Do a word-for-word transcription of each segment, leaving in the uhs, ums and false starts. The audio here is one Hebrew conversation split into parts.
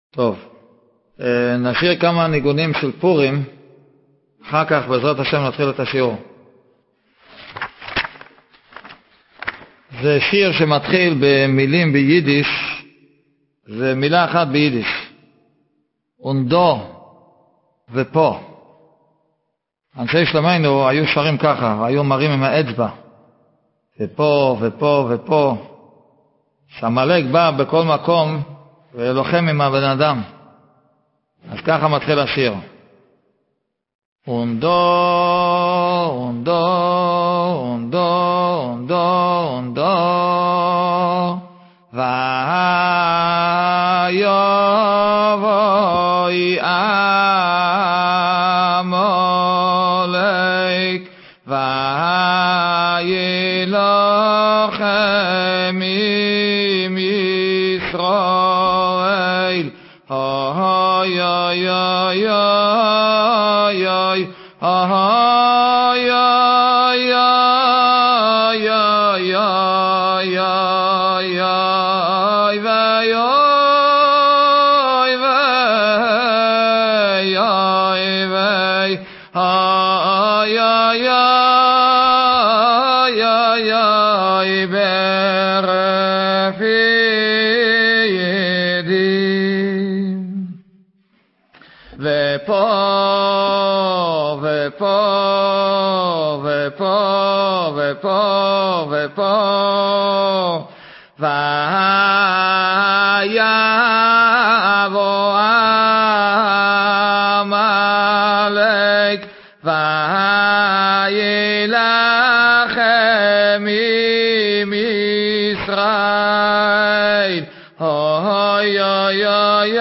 טוב, נשאיר כמה ניגונים של פורים, אחר כך בעזרת השם נתחיל את השיעור. זה שיר שמתחיל במילים ביידיש, זה מילה אחת ביידיש, אונדו ופה. אנשי שלמנו היו שרים ככה, היו מרים עם האצבע, ופה ופה ופה. שהמלאק בא בכל מקום ולוחם עם הבן אדם. אז ככה מתחיל השיר. אונדו, אונדו, אונדו, אונדו, אונדו, ויבואי עמלק, וילחם עם ישראל. אוי אוי אוי אוי אוי אוי אוי אוי אוי אוי ופה ופה ופה ופה ופה ויבוא עמלק וילחם עם ישראל. אוי אוי אוי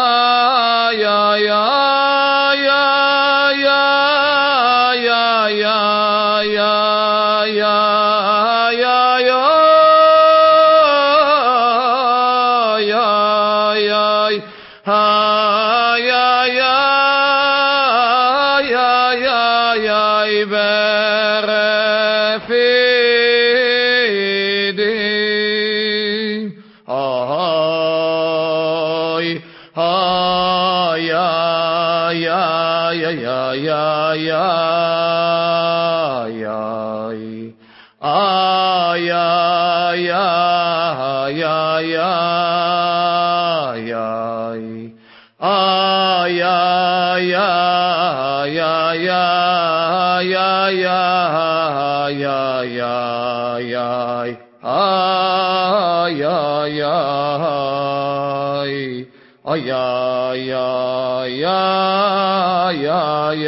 ay ay ay ay ay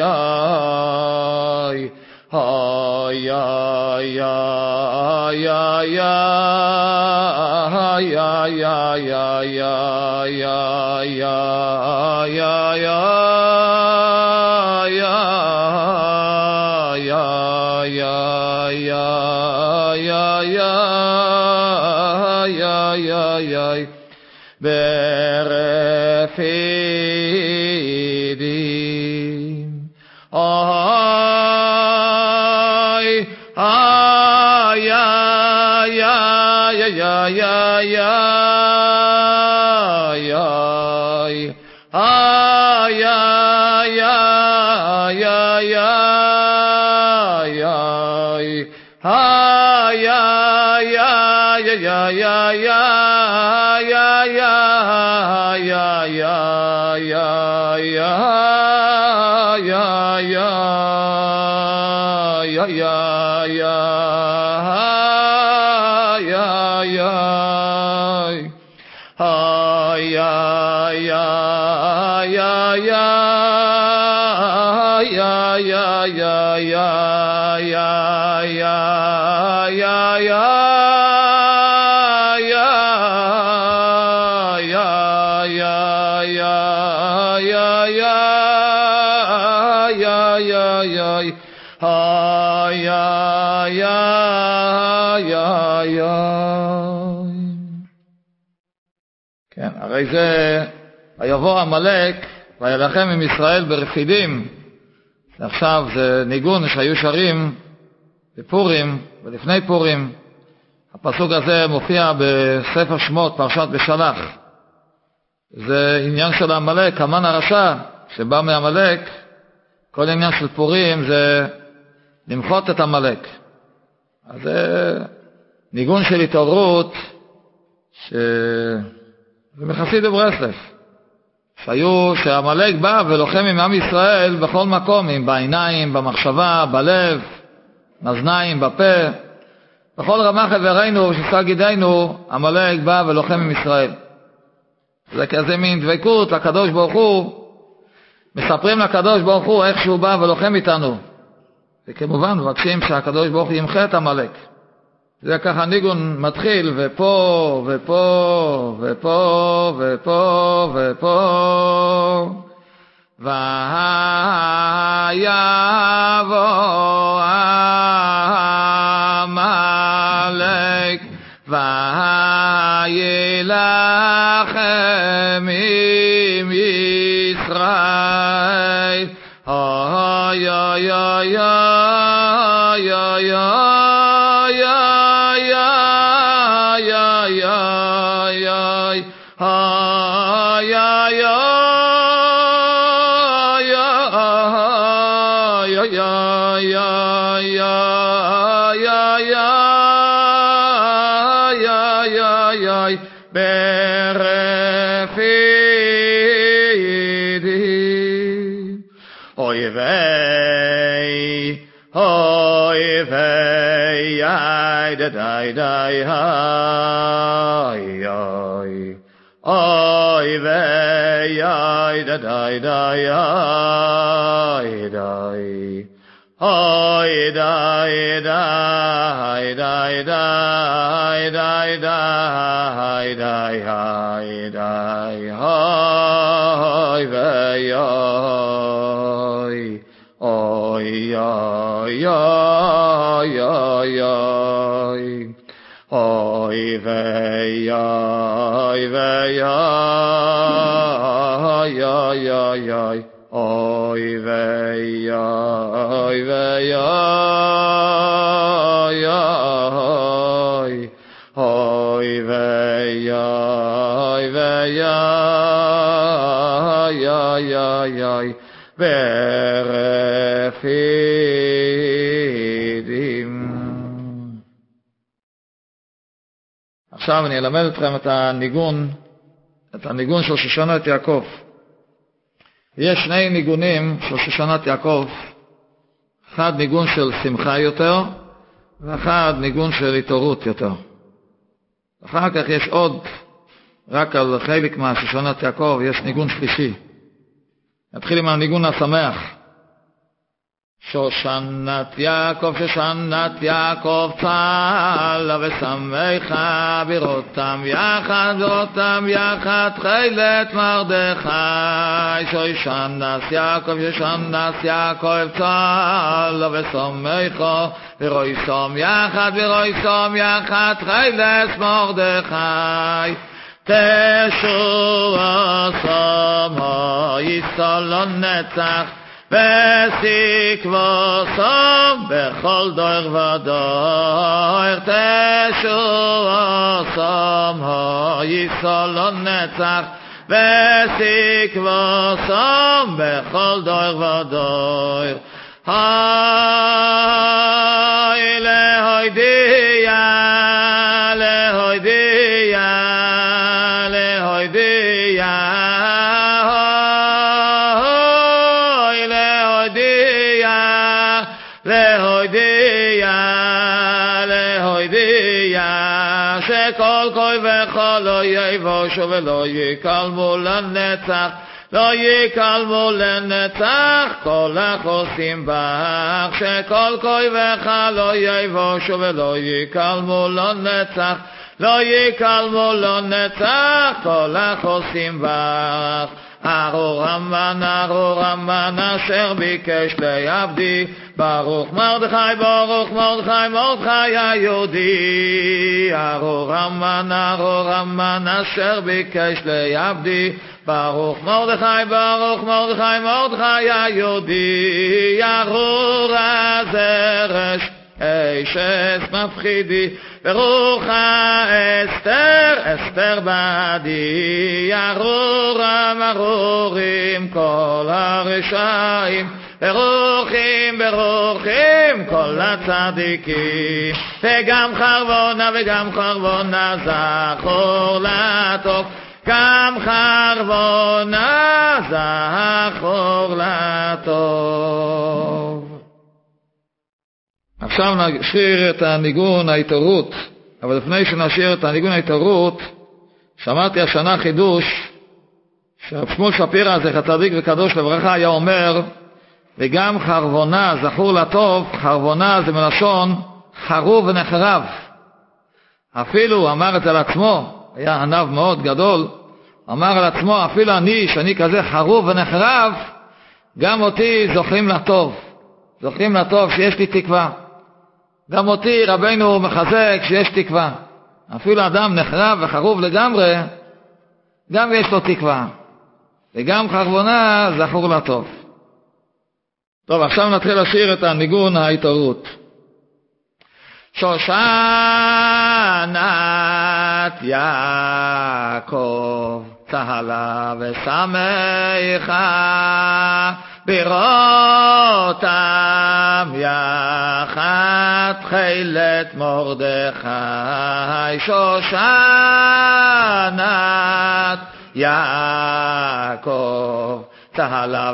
ay ay ay berfidim. Ay ay ay ay ay ay ay ay כן, הרי זה ויבוא עמלק וילחם עם ישראל ברפידים. עכשיו זה ניגון שהיו שרים בפורים ולפני פורים. הפסוק הזה מופיע בספר שמות פרשת בשלח. זה עניין של המלאק, המן הרשע שבא מהמלאק. כל עניין של פורים זה למחות את המלאק. אז זה ניגון של התעוררות שזה מחסיד ברסלב, שהיו שהמלאק בא ולוחם עם עם ישראל בכל מקום, עם בעיניים, במחשבה, בלב, מאזניים, בפה, בכל רמ"ח איברינו ושס"ה גידינו המלאק בא ולוחם עם ישראל. זה כזה מין דבקות לקדוש ברוך הוא, מספרים לקדוש ברוך הוא איך שהוא בא ולוחם איתנו, וכמובן מבקשים שהקדוש ברוך הוא ימחה את המלאק. זה ככה ניגון מתחיל, ופה ופה ופה ופה ופה ויבוא המלאק ויילחם עם ישראל. אוי אוי אוי אוי אוי Die die hi hi oi vey ay da die die hi die oi die die die die die die die hi die oi vey ay oi ay ay ay oy vey ay vey ay ay ay ay oy vey ay vey ay ay oy vey ay vey ay ay ay ay berefidim. עכשיו אני אלמד אתכם את הניגון, את הניגון של שושנת יעקב. יש שני ניגונים של שושנת יעקב, אחד ניגון של שמחה יותר, ואחד ניגון של התעוררות יותר. אחר כך יש עוד, רק על חלק מהשושנת יעקב, יש ניגון שלישי. נתחיל עם הניגון השמח. שושנת יעקב, שושנת יעקב, צהלה ושמחה, בראותם יחד, בראותם יחד, תחילת מרדכי. שושנת יעקב, שושנת יעקב, צהלה ושמחה, בראותם יחד, בראותם יחד, תחילת מרדכי. תשועה שמה ישראל לנצח, ותקווה שם בכל דור ודור. תשועה שמה ישראל לנצח, ותקווה שם בכל דור ודור. היי להודיע, להודיע, להודיע, שכל כוי וכל לא יבושו ולא יקלמו לנצח, לא יקלמו לנצח כל החוסים בך. שכל כוי וכל לא יבושו ולא יקלמו לנצח, לא יקלמו לנצח כל החוסים בך. ארור המן, ארור המן, אשר ביקש לעבדי, ברוך מרדכי, ברוך מרדכי, מרדכי היהודי. ארור המן, ארור המן, אשר ביקש לעבדי, ברוך מרדכי, ברוך מרדכי, מרדכי היהודי. ארור הזרש, אשס מפחידי, ברוכה אסתר, אסתר בעדי, ארורם ארורים כל הרשעים, ברוכים ברוכים כל הצדיקים, וגם חרבונה וגם חרבונה זכור לטוב, גם חרבונה זכור לטוב. עכשיו נשאיר את הניגון ההתעוררות, אבל לפני שנשאיר את הניגון ההתעוררות, שמעתי השנה חידוש שהרב שמואל שפירא זכר צדיק וקדוש לברכה היה אומר, וגם חרבונה זכור לטוב, חרבונה זה מלשון חרוב ונחרב. אפילו אמר את זה על עצמו, היה ענב מאוד גדול, אמר על עצמו, אפילו אני שאני כזה חרוב ונחרב, גם אותי זוכרים לטוב, זוכרים לטוב שיש לי תקווה. גם אותי רבנו מחזק שיש תקווה. אפילו אדם נחרב וחרוב לגמרי, גם יש לו תקווה. וגם חרבונה זכור לטוב. טוב, עכשיו נתחיל לשיר את הניגון ההתעוררות. שושנת יעקב צהלה ושמחה, בראותם יחד תחילת מרדכי. שושנת יעקב צהלה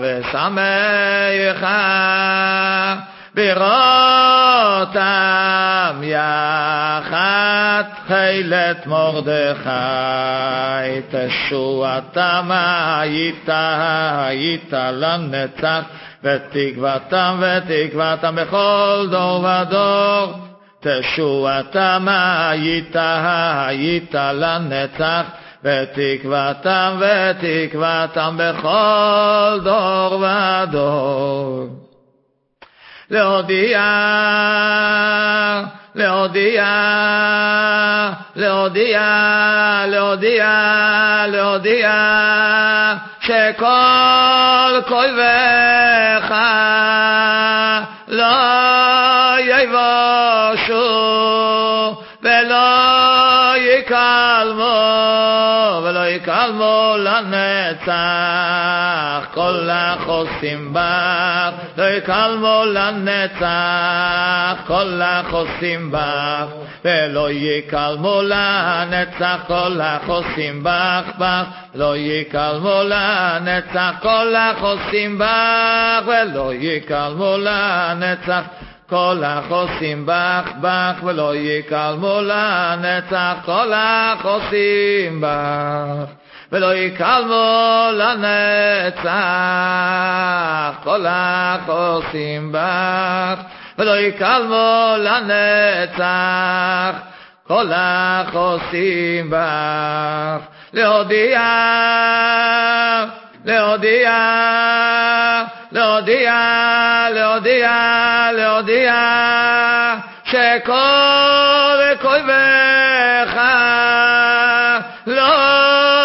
ושמחה, בראותם יחד תחילת מרדכי. תשועתם היית היית לנצח, ותקוותם ותקוותם בכל דור ודור. תשועתם היית היית לנצח, ותקוותם ותקוותם בכל דור ודור. להודיע, להודיע, להודיע, להודיע, להודיע, שכל קולבך לא יבושו ולא יקלמו, ולא יקלמו לנצח. כל החוסים בך לא יקלמו לנצח, כל החוסים בך ולא יקלמו לנצח. כל החוסים בך בך לא יקלמו לנצח, כל החוסים בך ולא יקלמו לנצח. כל החוסים בך בך ולא יקלמו לנצח. כל החוסים בך ולא יקלמו לנצח. כל החוסים בך ולא יקלמו לנצח. כל החוסים בך. להודיע, להודיע, להודיע, להודיע, להודיע, שכל קולבך לא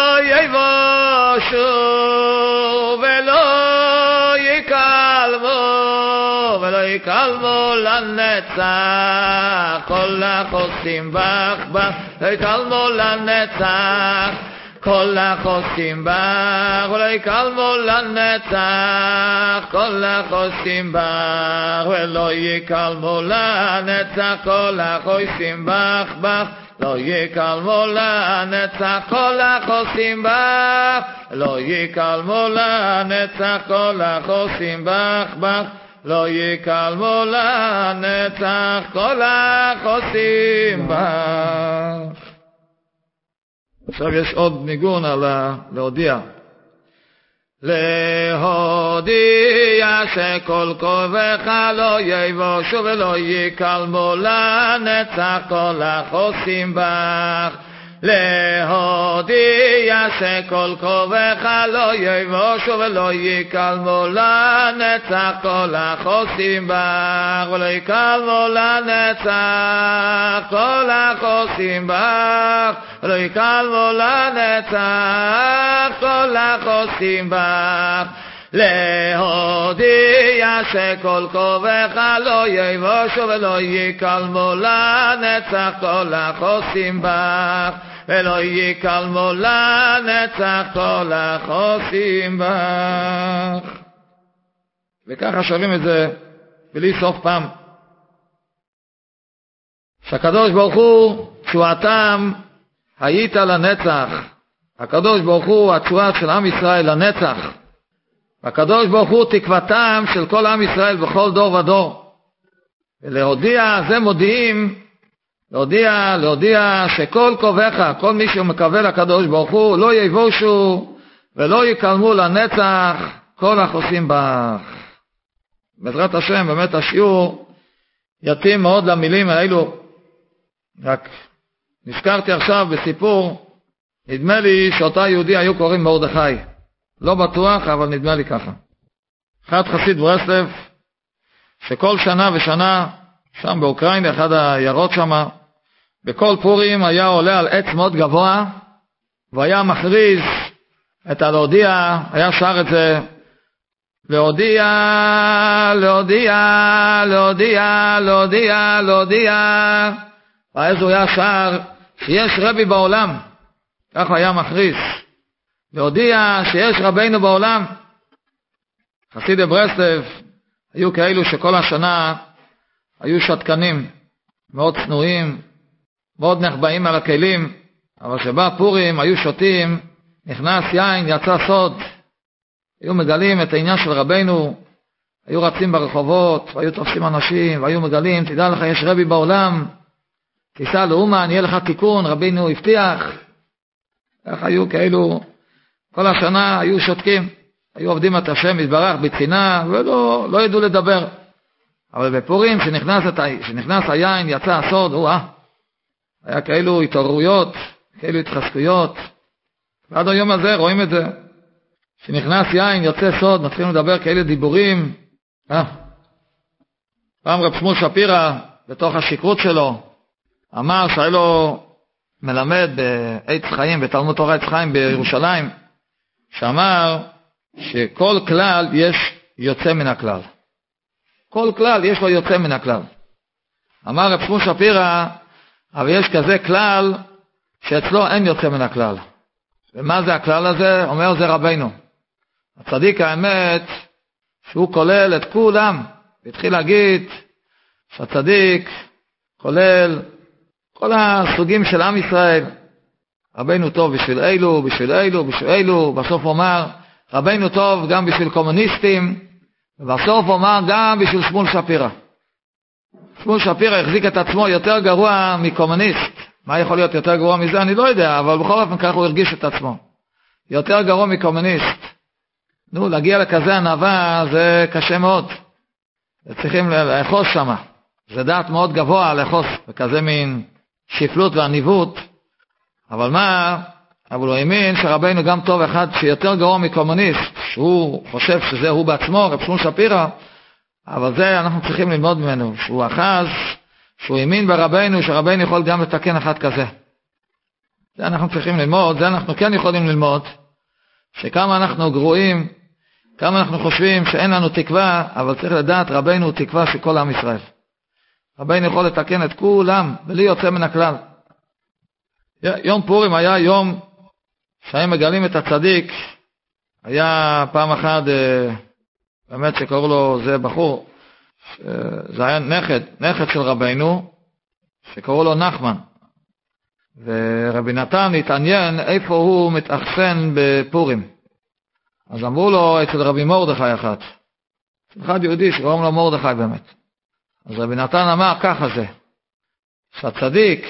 יבושו ולא יקלמו, ולא יקלמו לנצח. כל החוסים בך בך לא יקלמו לנצח. כל החוסים בך ולא יקלמו לנצח. כל החוסים בך ולא יקלמו לנצח. כל החוסים בך בך לא יקלמו לנצח. כל החוסים בך לא יקלמו לנצח. כל החוסים בך בך לא יקלמו לנצח. כל החוסים בך. עכשיו יש עוד ניגון על להודיע. להודיע שכל קולבך לא יבושו ולא יקלמו לנצח. כל החוסים בך. להודיע שכל קולבך לא יבושו ולא יקלמו לנצח. כל החוסים בך ולא יקלמו לנצח. כל החוסים בך ולא יקלמו לנצח. כל החוסים בך. להודיע שכל כובך לא יבושו ולא יקלמו לנצח כל החוסים בך, ולא יקלמו לנצח כל החוסים בך. וככה שרים את זה בלי סוף פעם. שהקדוש ברוך הוא תשועתם היית לנצח. הקדוש ברוך הוא התשועה של עם ישראל לנצח. הקדוש ברוך הוא תקוותם של כל עם ישראל בכל דור ודור. ולהודיע, זה מודיעים, להודיע, להודיע שכל קובך, כל מי שמקווה לקדוש ברוך הוא, לא יבושו ולא יקלמו לנצח כל החוסים בך. בעזרת השם, באמת השיעור יתאים מאוד למילים האלו. רק נזכרתי עכשיו בסיפור, נדמה לי שאותה יהודי היו קוראים מרדכי. לא בטוח, אבל נדמה לי ככה. אחד חסיד ברסלב, שכל שנה ושנה, שם באוקראינה, אחד העיירות שם, בכל פורים היה עולה על עץ מאוד גבוה, והיה מכריז את הלהודיע, היה שר את זה, להודיע, להודיע, להודיע, להודיע, להודיע, ואז הוא היה שר שיש רבי בעולם, ככה היה מכריז, להודיע שיש רבינו בעולם. חסידי ברסלב היו כאלו שכל השנה היו שתקנים, מאוד צנועים, מאוד נחבאים על הכלים, אבל שבא פורים היו שותים, נכנס יין, יצא סוד, היו מגלים את העניין של רבינו, היו רצים ברחובות, והיו תופסים אנשים, והיו מגלים, תדע לך יש רבי בעולם, תיסע לאומן, יהיה לך תיקון, רבינו הבטיח. כך היו כאלו, כל השנה היו שותקים, היו עובדים את השם יתברך בצנעה, ולא לא ידעו לדבר. אבל בפורים, שנכנס, את, שנכנס היין, יצא הסוד, הוא, אה, היה כאלו התעוררויות, כאלו התחזקויות. ועד היום הזה רואים את זה. שנכנס יין, יוצא סוד, מתחילים לדבר כאלה דיבורים. אה. פעם רב שמואל שפירא, בתוך השקרות שלו, אמר שהיה לו מלמד בעץ חיים, בתלמוד תורה עץ חיים בירושלים, שאמר שכל כלל יש יוצא מן הכלל. כל כלל יש לו יוצא מן הכלל. אמר רב שמואל שפירא, אבל יש כזה כלל שאצלו אין יוצא מן הכלל. ומה זה הכלל הזה? אומר זה רבינו. הצדיק האמת שהוא כולל את כולם. והתחיל להגיד שהצדיק כולל כל הסוגים של עם ישראל. רבינו טוב בשביל אלו, בשביל אלו, בשביל אלו. בסוף אומר רבינו טוב גם בשביל קומוניסטים. ובסוף אומר גם בשביל שמואל שפירא. שמואל שפירא החזיק את עצמו יותר גרוע מקומוניסט. מה יכול להיות יותר גרוע מזה? אני לא יודע, אבל בכל אופן כך הוא הרגיש את עצמו. יותר גרוע מקומוניסט. נו, להגיע לכזה ענווה זה קשה מאוד. צריכים לאחוז שמה. זה דעת מאוד גבוה לאחוז בכזה מין שפלות ועניבות. אבל מה? אבל הוא האמין שרבינו גם טוב אחד שיותר גרוע מקומוניסט, שהוא חושב שזה הוא בעצמו, רב שמואל שפירא, אבל זה אנחנו צריכים ללמוד ממנו, שהוא אחז, שהוא האמין ברבינו, שרבינו יכול גם לתקן אחד כזה. זה אנחנו צריכים ללמוד, זה אנחנו כן יכולים ללמוד, שכמה אנחנו גרועים, כמה אנחנו חושבים שאין לנו תקווה, אבל צריך לדעת רבינו הוא תקווה של כל עם ישראל. רבינו יכול לתקן את כולם, בלי יוצא מן הכלל. יום פורים היה יום שהם מגלים את הצדיק. היה פעם אחת, באמת שקראו לו, זה בחור, זה היה נכד, נכד של רבינו, שקראו לו נחמן. ורבי נתן התעניין איפה הוא מתאכסן בפורים. אז אמרו לו אצל רבי מרדכי אחד. אחד יהודי שקוראים לו מרדכי באמת. אז רבי נתן אמר ככה זה, שהצדיק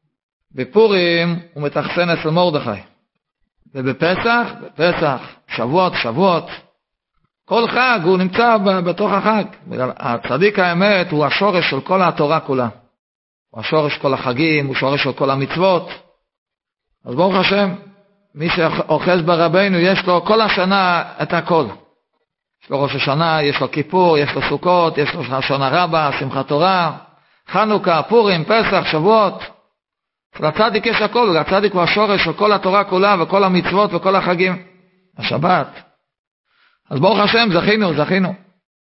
בפורים הוא מתאכסן אצל מרדכי. ובפסח, בפסח, שבועות, שבועות, כל חג הוא נמצא בתוך החג. הצדיק האמת הוא השורש של כל התורה כולה. הוא השורש של כל החגים, הוא שורש של כל המצוות. אז ברוך השם, מי שאוחז ברבינו יש לו כל השנה את הכל. יש לו ראש השנה, יש לו כיפור, יש לו סוכות, יש לו שנה רבה, שמחת תורה, חנוכה, פורים, פסח, שבועות. לצדיק יש הכל, ולצדיק הוא השורש של כל התורה כולה וכל המצוות וכל החגים. השבת. אז ברוך השם, זכינו, זכינו.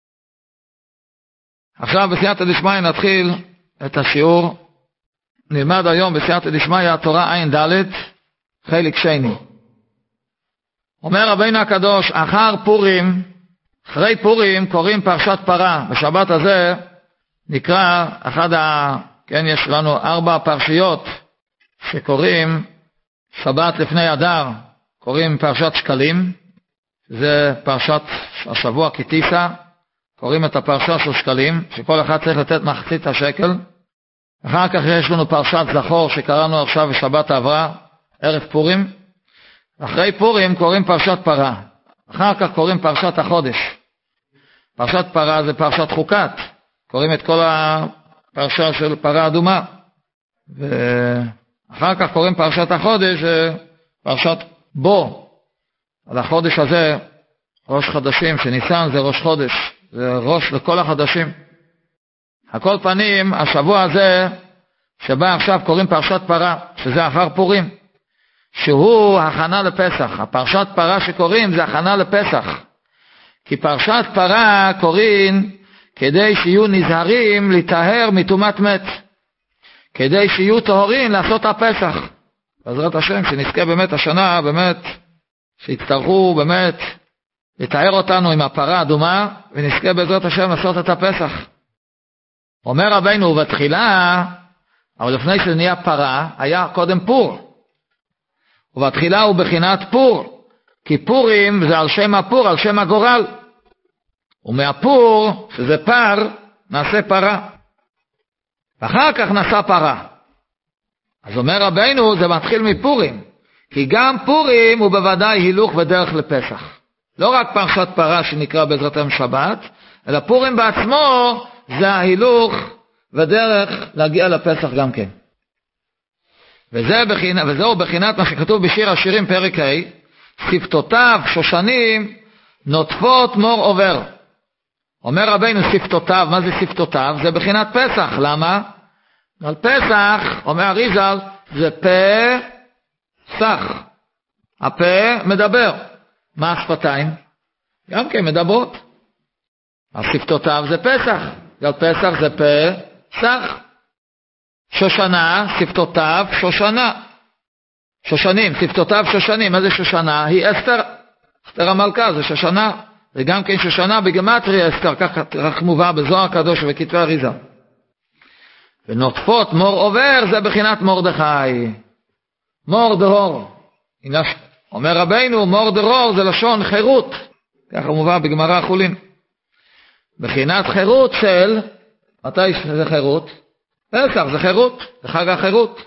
עכשיו בסייעתא דשמיא נתחיל את השיעור. נלמד היום בסייעתא דשמיא תורה עין ד' חלק שני. אומר רבינו הקדוש, אחר פורים, אחרי פורים קוראים פרשת פרה. בשבת הזה נקרא אחד ה... כן, יש לנו ארבע פרשיות שקוראים שבת לפני אדר, קוראים פרשת שקלים, זה פרשת השבוע כתיסה, קוראים את הפרשה של שקלים, שכל אחד צריך לתת מחצית השקל. אחר כך יש לנו פרשת זכור שקראנו עכשיו בשבת העברה, ערב פורים. אחרי פורים קוראים פרשת פרה, אחר כך קוראים פרשת החודש. פרשת פרה זה פרשת חוקת, קוראים את כל הפרשה של פרה אדומה. ואחר כך קוראים פרשת החודש, פרשת בו. על החודש הזה, ראש חדשים, שניסן זה ראש חודש, זה ראש לכל החדשים. הכל פנים, השבוע הזה, שבה עכשיו קוראים פרשת פרה, שזה אחר פורים, שהוא הכנה לפסח. הפרשת פרה שקוראים זה הכנה לפסח. כי פרשת פרה קוראים כדי שיהיו נזהרים לטהר מטומאת מת, כדי שיהיו טהורים לעשות הפסח. בעזרת השם, שנזכה באמת השנה, באמת, שיצטרכו באמת לטהר אותנו עם הפרה האדומה, ונזכה בעזרת השם לעשות את הפסח. אומר רבינו, בתחילה, אבל לפני שזה נהיה פרה, היה קודם פור. ובתחילה הוא בחינת פור, כי פורים זה על שם הפור, על שם הגורל. ומהפור, שזה פר, נעשה פרה. ואחר כך נעשה פרה. אז אומר רבינו, זה מתחיל מפורים. כי גם פורים הוא בוודאי הילוך ודרך לפסח. לא רק פרשת פרה שנקרא בעזרתם שבת, אלא פורים בעצמו זה ההילוך ודרך להגיע לפסח גם כן. וזה בחינה, וזהו בחינת מה שכתוב בשיר השירים פרק ה', שפתותיו שושנים נוטפות מור עובר. אומר רבינו שפתותיו, מה זה שפתותיו? זה בחינת פסח. למה? על פסח, אומר אריזל, זה פה סח. הפה מדבר. מה השפתיים? גם כן מדברות. אז שפתותיו זה פסח. על פסח זה פה סח. שושנה, שפתותיו שושנה. שושנים, שפתותיו שושנים. מה זה שושנה? היא אסתר. אסתר המלכה זה שושנה. וגם כן שושנה בגמטריה אסתר, כך מובא בזוהר הקדוש וכתבי אריזה. ונוטפות מור עובר זה בחינת מרדכי. מור דרור. אומר רבינו, מור דרור זה לשון חירות. ככה מובא בגמרא חולין. בחינת חירות של, מתי זה חירות? פסח זה חירות, זה חג החירות.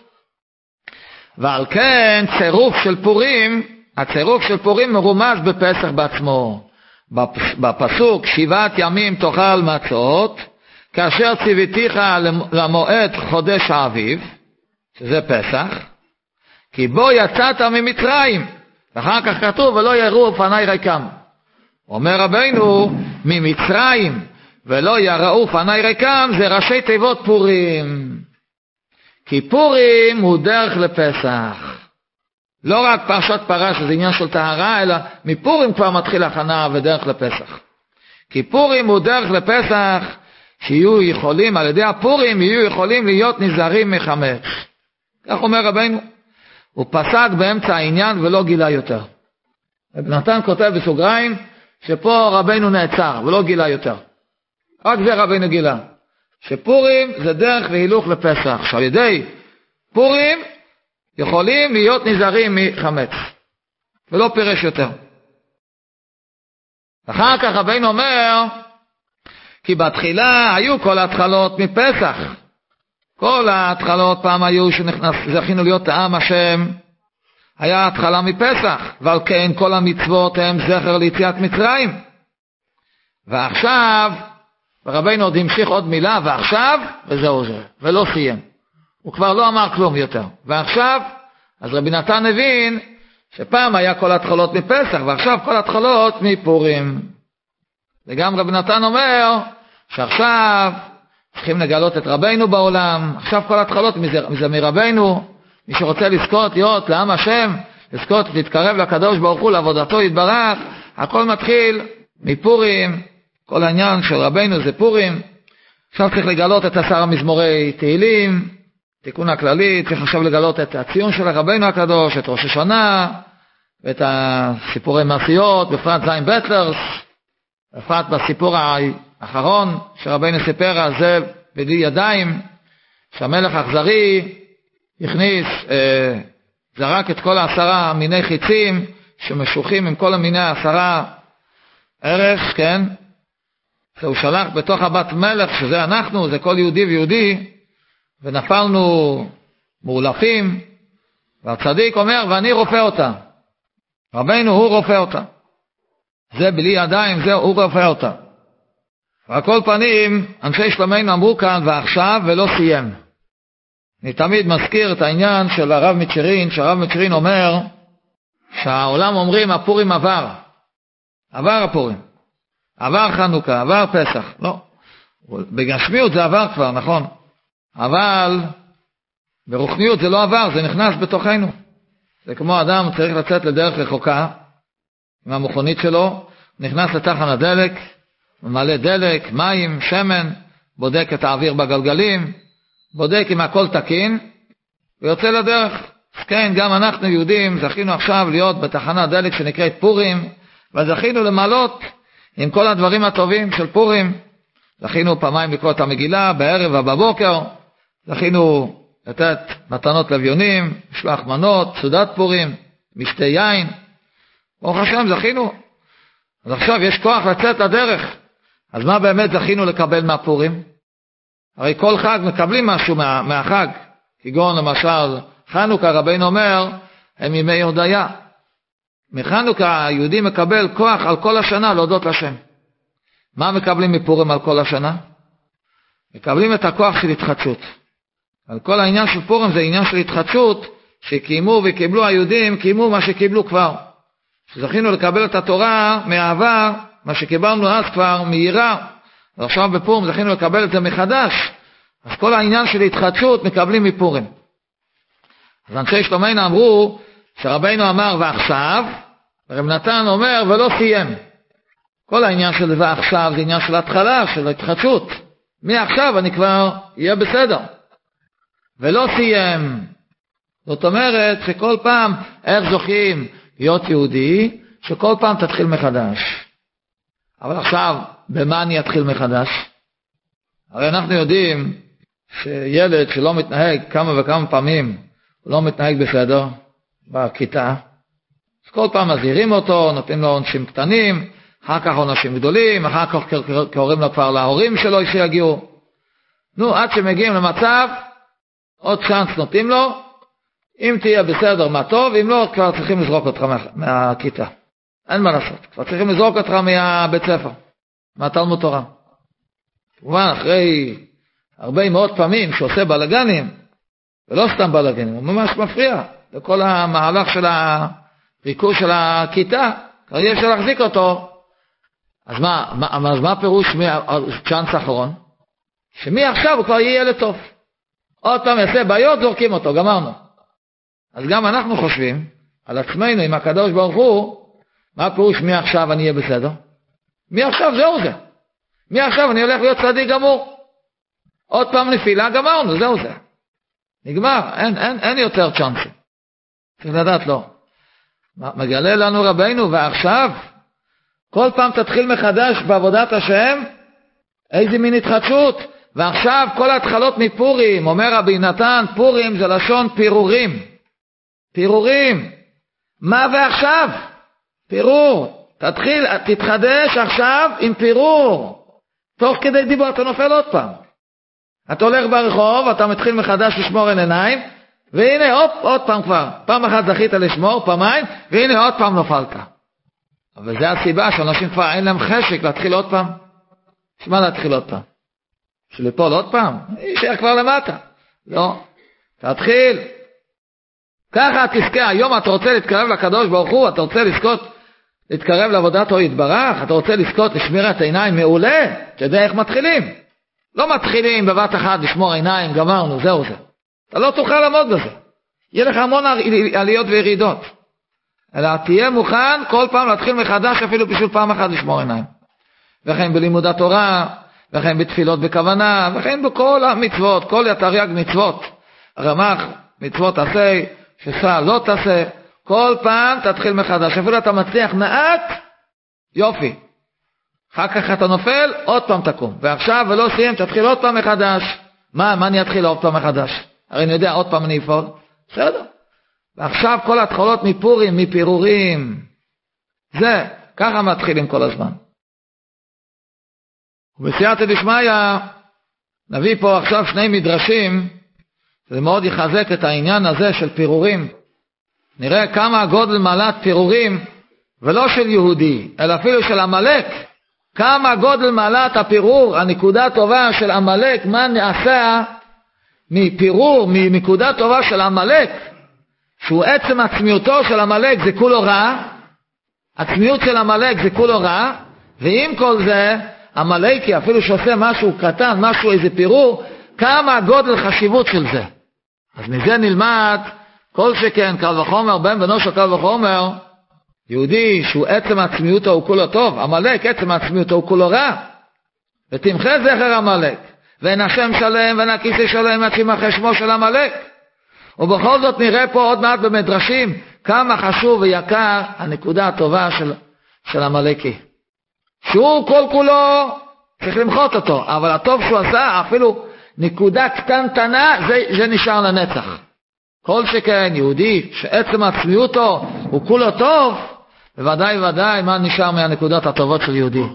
ועל כן צירוף של פורים, הצירוף של פורים מרומז בפסח בעצמו. בפסוק שבעת ימים תאכל מצות, כאשר ציוויתיך למועד חודש האביב, שזה פסח, כי בו יצאת ממצרים. ואחר כך כתוב, ולא יראו פני ריקם. אומר רבינו, ממצרים ולא יראו פני ריקם, זה ראשי תיבות פורים. כי פורים הוא דרך לפסח. לא רק פרשת פרה שזה עניין של טהרה, אלא מפורים כבר מתחיל הכנה ודרך לפסח. כי פורים הוא דרך לפסח, שיהיו יכולים, על ידי הפורים יהיו יכולים להיות נזהרים מחמץ. כך אומר רבינו. הוא פסק באמצע העניין ולא גילה יותר. נתן כותב בסוגריים שפה רבינו נעצר ולא גילה יותר. רק זה רבינו גילה. שפורים זה דרך והילוך לפסח. שעל ידי פורים יכולים להיות נזהרים מחמץ. ולא פירש יותר. אחר כך רבינו אומר, כי בתחילה היו כל ההתחלות מפסח. כל ההתחלות פעם היו שזכינו להיות העם השם, היה התחלה מפסח, ועל כן כל המצוות הם זכר ליציאת מצרים. ועכשיו, רבינו עוד המשיך עוד מילה, ועכשיו, וזהו זה, ולא סיים. הוא כבר לא אמר כלום יותר. ועכשיו, אז רבי נתן הבין, שפעם היה כל ההתחלות מפסח, ועכשיו כל ההתחלות מפורים. וגם רבי נתן אומר, שעכשיו צריכים לגלות את רבינו בעולם. עכשיו כל ההתחלות מזה מרבינו. מי שרוצה לזכות להיות לעם השם, לזכות להתקרב לקדוש ברוך הוא, לעבודתו יתברך, הכל מתחיל מפורים, כל העניין של רבנו זה פורים. עכשיו צריך לגלות את עשר המזמורי תהילים, תיקון הכללי, צריך עכשיו לגלות את הציון של רבנו הקדוש, את ראש השנה, ואת הסיפורי מעשיות, בפרט זין בטלרס, בפרט בסיפור האחרון שרבנו סיפר על זה בלי ידיים, שהמלך האכזרי הכניס, אה, זרק את כל העשרה מיני חיצים שמשוחים עם כל המיני העשרה ערך, כן? הוא שלח בתוך הבת מלך, שזה אנחנו, זה כל יהודי ויהודי, ונפלנו מאולפים, והצדיק אומר, ואני רופא אותה. רבנו הוא רופא אותה. זה בלי ידיים, זה הוא רופא אותה. ועל כל פנים, אנשי שלומנו אמרו כאן, ועכשיו ולא סיים. אני תמיד מזכיר את העניין של הרב מצ'רין, שהרב מצ'רין אומר, שהעולם אומרים, הפורים עבר. עבר הפורים. עבר חנוכה, עבר פסח. לא. בגשמיות זה עבר כבר, נכון. אבל ברוחניות זה לא עבר, זה נכנס בתוכנו. זה כמו אדם צריך לצאת לדרך רחוקה, עם המכונית שלו, נכנס לתחנת הדלק, ממלא דלק, מים, שמן, בודק את האוויר בגלגלים, בודק אם הכל תקין, ויוצא לדרך. כן, גם אנחנו יהודים זכינו עכשיו להיות בתחנת דלק שנקראת פורים, וזכינו למלות עם כל הדברים הטובים של פורים. זכינו פעמיים לקרוא את המגילה, בערב ובבוקר, זכינו לתת מתנות לוויונים, משלוח מנות, סעודת פורים, משתה יין. ברוך השם, זכינו. אז עכשיו יש כוח לצאת לדרך. אז מה באמת זכינו לקבל מהפורים? הרי כל חג מקבלים משהו מה, מהחג. כגון למשל, חנוכה, רבינו אומר, הם ימי הודיה. מחנוכה היהודי מקבל כוח על כל השנה להודות לשם. מה מקבלים מפורים על כל השנה? מקבלים את הכוח של התחדשות. על כל העניין של פורים זה עניין של התחדשות, שקיימו וקיבלו היהודים, קיימו מה שקיבלו כבר. שזכינו לקבל את התורה מהעבר, מה שקיבלנו אז כבר מהירה, ועכשיו בפורים זכינו לקבל את זה מחדש. אז כל העניין של התחדשות מקבלים מפורים. אז אנשי שלומנו אמרו, שרבינו אמר ועכשיו, ורב נתן אומר ולא סיים. כל העניין של ועכשיו זה עניין של התחלה, של התחדשות. מעכשיו אני כבר יהיה בסדר. ולא סיים. זאת אומרת שכל פעם, איך זוכים להיות יהודי, שכל פעם תתחיל מחדש. אבל עכשיו, במה אני אתחיל מחדש? הרי אנחנו יודעים שילד שלא מתנהג כמה וכמה פעמים, לא מתנהג בסדר בכיתה, אז כל פעם מזהירים אותו, נותנים לו עונשים קטנים, אחר כך עונשים גדולים, אחר כך קוראים לו כבר להורים שלו שיגיעו. נו, עד שמגיעים למצב, עוד צ'אנס נותנים לו, אם תהיה בסדר מה טוב, אם לא, כבר צריכים לזרוק אותך מה, מהכיתה. אין מה לעשות, כבר צריכים לזרוק אותך מהבית ספר, מהתלמוד תורה. כמובן, אחרי הרבה מאוד פעמים שעושה בלגנים, ולא סתם בלגנים, הוא ממש מפריע לכל המהלך של הריקוד של הכיתה, כבר אי אפשר להחזיק אותו. אז מה, מה, אז מה הפירוש צ'אנס האחרון? שמי עכשיו הוא כבר יהיה ילד טוב. עוד פעם יעשה בעיות, זורקים אותו, גמרנו. אז גם אנחנו חושבים על עצמנו עם הקדוש ברוך הוא, מה הפירוש מי עכשיו אני אהיה בסדר? מי עכשיו זהו זה. מי עכשיו אני הולך להיות צדיק גמור. עוד פעם נפילה, גמרנו, זהו זה. נגמר, אין, אין, אין יותר צ'אנסים. צריך לדעת לא. מגלה לנו רבינו, ועכשיו, כל פעם תתחיל מחדש בעבודת השם, איזה מין התחדשות. ועכשיו כל ההתחלות מפורים, אומר רבי נתן, פורים זה לשון פירורים. פירורים. מה ועכשיו? פירור. תתחיל, תתחדש עכשיו עם פירור. תוך כדי דיבור אתה נופל עוד פעם. אתה הולך ברחוב, אתה מתחיל מחדש לשמור על עיניים, והנה, הופ, עוד פעם כבר. פעם אחת זכית לשמור, פעמיים, והנה עוד פעם נופלת. אבל זה הסיבה שאנשים כבר אין להם חשק להתחיל עוד פעם. שמה להתחיל עוד פעם? שליפול עוד פעם? יישאר כבר למטה. לא. תתחיל. ככה תזכה. היום אתה רוצה להתקרב לקדוש ברוך הוא, אתה רוצה לזכות, להתקרב לעבודתו יתברך, אתה רוצה לזכות לשמירת עיניים מעולה, תדע איך מתחילים. לא מתחילים בבת אחת לשמור עיניים, גמרנו, זהו זה. אתה לא תוכל לעמוד בזה. יהיה לך המון עליות וירידות. אלא תהיה מוכן כל פעם להתחיל מחדש, אפילו בשביל פעם אחת לשמור עיניים. וכן בלימוד התורה, וכן בתפילות בכוונה, וכן בכל המצוות, כל התרי"ג מצוות. רמ"ח, מצוות עשה, שסע לא תעשה, כל פעם תתחיל מחדש. אפילו אתה מצליח מעט, יופי. אחר כך אתה נופל, עוד פעם תקום. ועכשיו ולא סיים, תתחיל עוד פעם מחדש. מה, מה אני אתחיל עוד פעם מחדש? הרי אני יודע, עוד פעם אני אפול. בסדר. ועכשיו כל התחלות מפורים, מפירורים. זה, ככה מתחילים כל הזמן. ובסייעתא דשמיא, נביא פה עכשיו שני מדרשים, זה מאוד יחזק את העניין הזה של פירורים. נראה כמה גודל מעלת פירורים, ולא של יהודי, אלא אפילו של עמלק. כמה גודל מעלת הפירור, הנקודה טובה של עמלק, מה נעשה מפירור, מנקודה טובה של עמלק, שהוא עצם עצמיותו של עמלק זה כולו רע, עצמיות של עמלק זה כולו רע, ועם כל זה, עמלקי אפילו שעושה משהו קטן, משהו איזה פירור, כמה גודל חשיבות של זה. אז מזה נלמד, כל שכן, קל וחומר, בן בנו של קל וחומר, יהודי שהוא עצם עצמיותו הוא כולו טוב, עמלק עצם עצמיותו הוא כולו רע, ותמחה זכר עמלק, ואין השם שלם ואין הכיסא שלם עד שימחה שמו של עמלק. ובכל זאת נראה פה עוד מעט במדרשים, כמה חשוב ויקר הנקודה הטובה של, של עמלקי. שהוא כל כולו צריך למחות אותו, אבל הטוב שהוא עשה, אפילו נקודה קטנטנה, זה, זה נשאר לנצח. כל שכן יהודי שעצם עצמיותו הוא כולו טוב, בוודאי וודאי מה נשאר מהנקודות הטובות של יהודי.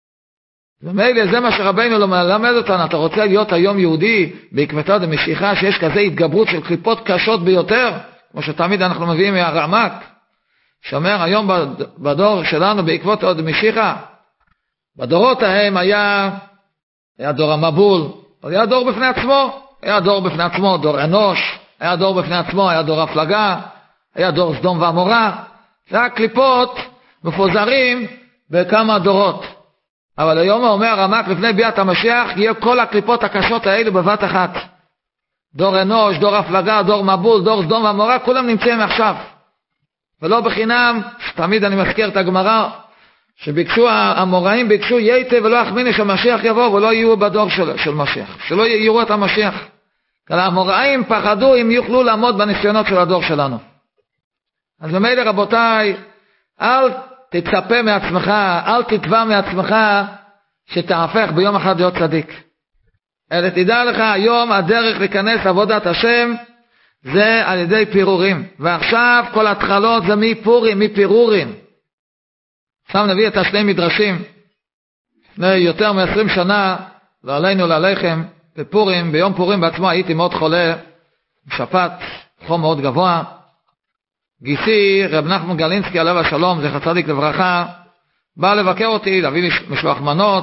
ומילא זה מה שרבינו מלמד אותנו, אתה רוצה להיות היום יהודי בעקבתא דמשיחא שיש כזה התגברות של קליפות קשות ביותר, כמו שתמיד אנחנו מביאים מהרמ"ק, שאומר היום בדור שלנו בעקבתא דמשיחא, בדורות ההם היה, היה דור המבול, היה דור בפני עצמו, היה דור בפני עצמו, דור אנוש, היה דור בפני עצמו, היה דור הפלגה, היה דור סדום ועמורה, זה היה קליפות מפוזרים בכמה דורות. אבל היום אומר הרמ"ק לפני ביאת המשיח, יהיה כל הקליפות הקשות האלה בבת אחת. דור אנוש, דור הפלגה, דור מבול, דור סדום ועמורה, כולם נמצאים עכשיו. ולא בחינם, תמיד אני מזכיר את הגמרא, שביקשו, המוראים ביקשו ייתי ולא אחמיני שהמשיח יבוא ולא יהיו בדור של, של משיח, שלא יראו את המשיח. כי המוראים פחדו אם יוכלו לעמוד בניסיונות של הדור שלנו. אז במילא רבותיי, אל תצפה מעצמך, אל תתבע מעצמך שתהפך ביום אחד להיות צדיק. אלא תדע לך, היום הדרך להיכנס עבודת השם זה על ידי פירורים. ועכשיו כל התחלות זה מפורים, מפירורים. עכשיו נביא את השני מדרשים. לפני יותר מ-עשרים שנה, לא עלינו לעליכם, בפורים, ביום פורים בעצמו הייתי מאוד חולה, שפעת, חום מאוד גבוה. גיסי, רב נחמן גלינסקי עליו השלום, זכר צדיק לברכה, בא לבקר אותי, להביא לי משלוח מנות,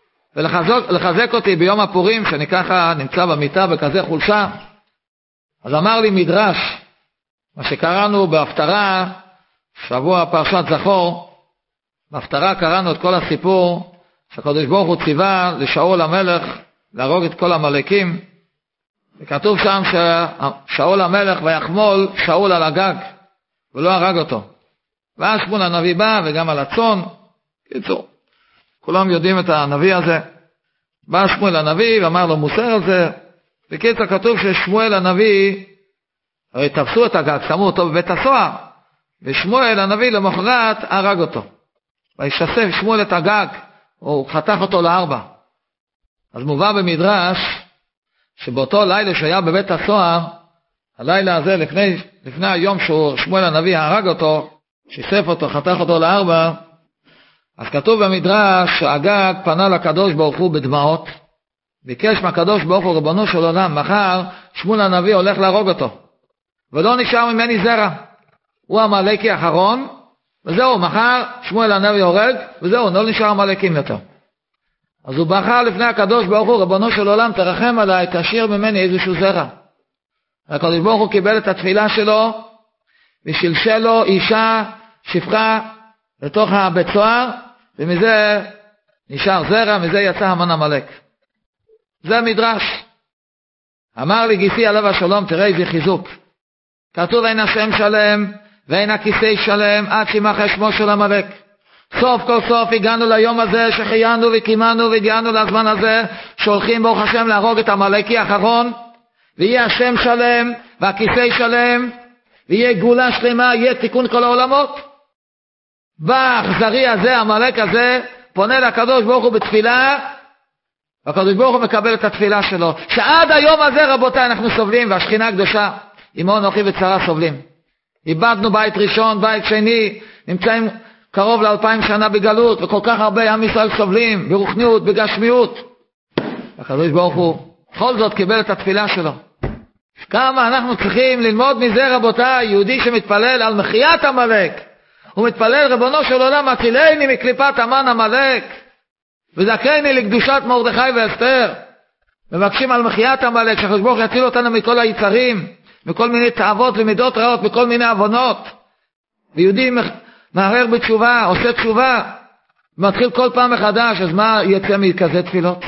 ולחזק אותי ביום הפורים, שאני ככה נמצא במיטה בכזה חולשה. אז אמר לי מדרש, מה שקראנו בהפטרה, שבוע פרשת זכור, בהפטרה קראנו את כל הסיפור, שהקדוש ברוך הוא ציווה לשאול המלך, להרוג את כל המלאקים, וכתוב שם ששאול המלך ויחמול שאול על הגג, ולא הרג אותו. ואז שמואל הנביא בא, וגם על הצאן, קיצור, כולם יודעים את הנביא הזה. בא שמואל הנביא ואמר לו מוסר על זה. בקיצור כתוב ששמואל הנביא, הרי תפסו את הגג, שמו אותו בבית הסוהר, ושמואל הנביא למחרת הרג אותו. וישסף שמואל את הגג, הוא חתך אותו לארבע. אז מובא במדרש, שבאותו לילה שהיה בבית הסוהר, הלילה הזה לפני, לפני היום ששמואל הנביא הרג אותו, שיסף אותו, חתך אותו לארבע, אז כתוב במדרש שהגג פנה לקדוש ברוך הוא בדמעות, ביקש מהקדוש ברוך הוא ריבונו של עולם, מחר שמואל הנביא הולך להרוג אותו, ולא נשאר ממני זרע, הוא המלאקי האחרון, וזהו, מחר שמואל הנביא הורג, וזהו, לא נשאר המלאקים יותר. אז הוא בחר לפני הקדוש ברוך הוא, ריבונו של עולם, תרחם עליי, תשאיר ממני איזשהו זרע. הקדוש ברוך הוא קיבל את התפילה שלו, ושלשל לו אישה, שפחה, לתוך הבית סוהר, ומזה נשאר זרע, מזה יצא המן עמלק. זה מדרש. אמר לי גיסי עליו השלום, תראה איזה חיזוק. כתוב אין השם שלם, ואין הכיסא שלם, עד שימחה שמו של עמלק. סוף כל סוף הגענו ליום הזה שחיינו וקימנו והגיענו לזמן הזה שהולכים ברוך השם להרוג את המלאקי האחרון, ויהיה השם שלם והכיסא שלם ויהיה גאולה שלמה, יהיה תיקון כל העולמות. והאכזרי הזה, המלאק הזה, פונה לקדוש ברוך הוא בתפילה, והקדוש ברוך הוא מקבל את התפילה שלו. שעד היום הזה רבותיי אנחנו סובלים, והשכינה הקדושה עמו אנוכי וצרה סובלים. איבדנו בית ראשון, בית שני, נמצאים קרוב לאלפיים שנה בגלות, וכל כך הרבה עם ישראל סובלים ברוחניות, בגשמיות. הקדוש ברוך הוא בכל זאת קיבל את התפילה שלו. כמה אנחנו צריכים ללמוד מזה רבותיי. יהודי שמתפלל על מחיית המלאק, הוא מתפלל ריבונו של עולם הצילני מקליפת המן המלאק וזכני לקדושת מרדכי ואסתר. מבקשים על מחיית המלאק, שהקדוש ברוך הוא יציל אותנו מכל היצרים, מכל מיני תאוות ומידות רעות, מכל מיני עוונות. ויהודי מערער בתשובה, עושה תשובה, מתחיל כל פעם מחדש. אז מה יצא מכזה תפילות?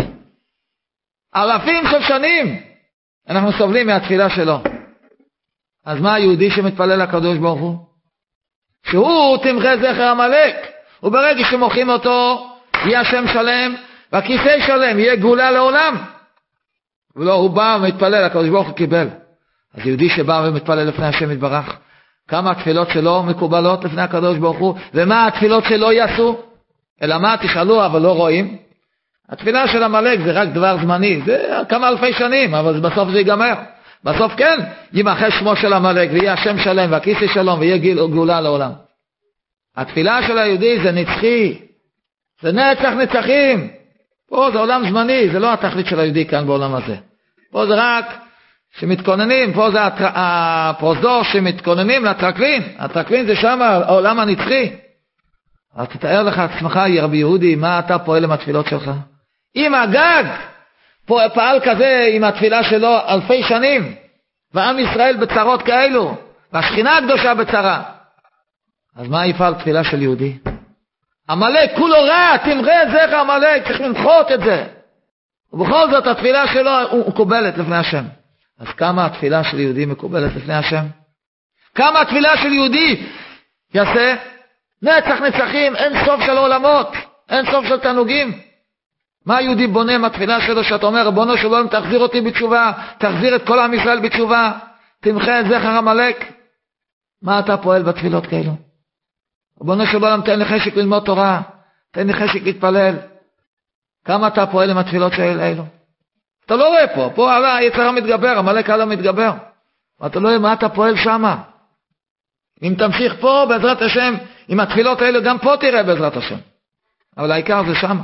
אלפים של שנים אנחנו סובלים מהתפילה שלו. אז מה היהודי שמתפלל לקדוש ברוך הוא? שהוא תמחה זכר המלאק, וברגע שמוחים אותו יהיה השם שלם והכיסא שלם, יהיה גאולה לעולם. ולא, הוא בא ומתפלל, הקדוש ברוך הוא קיבל. אז יהודי שבא ומתפלל לפני השם יתברך, כמה התפילות שלו מקובלות לפני הקדוש ברוך הוא, ומה התפילות שלו יעשו? אלא מה תשאלו אבל לא רואים? התפילה של המלאק זה רק דבר זמני, זה כמה אלפי שנים, אבל בסוף זה ייגמר. בסוף כן, ימחה שמו של המלאק ויהיה השם שלם והכיסא שלום ויהיה גאולה לעולם. התפילה של היהודי זה נצחי, זה נצח נצחים. פה זה עולם זמני, זה לא התכלית של היהודי כאן בעולם הזה. פה זה רק שמתכוננים, פה זה הפרוזדור שמתכוננים לטרקלין. הטרקלין זה שם העולם הנצחי. אז תתאר לך עצמך, רבי יהודי, מה אתה פועל עם התפילות שלך? אם הגג פעל כזה עם התפילה שלו אלפי שנים, ועם ישראל בצרות כאלו, והשכינה הקדושה בצרה, אז מה יפעל תפילה של יהודי? המלאק כולו רע, תמרה את זכר המלאק, צריך למחות את זה. ובכל זאת התפילה שלו הוא מקובלת לפני השם. אז כמה התפילה של יהודי מקובלת לפני השם? כמה התפילה של יהודי יעשה? נצח נצחים, אין סוף של עולמות, אין סוף של תענוגים. מה היהודי בונה מהתפילה שלו שאתה אומר, רבונו של עולם תחזיר אותי בתשובה, תחזיר את כל עם ישראל בתשובה, תמחה את זכר המלאק? מה אתה פועל בתפילות כאלו? רבונו של עולם תן לי חשק ללמוד תורה, תן לי חשק להתפלל. כמה אתה פועל עם התפילות האלו? אתה לא רואה פה, פה עלה היצר המתגבר, המלאק עלה מתגבר, ואתה לא רואה מה אתה פועל שמה. אם תמשיך פה בעזרת השם עם התפילות האלו, גם פה תראה בעזרת השם. אבל העיקר זה שמה.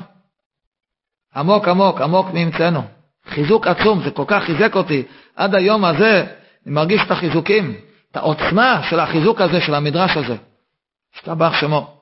עמוק עמוק עמוק נמצאנו. חיזוק עצום, זה כל כך חיזק אותי. עד היום הזה אני מרגיש את החיזוקים, את העוצמה של החיזוק הזה, של המדרש הזה. השתבח שמו.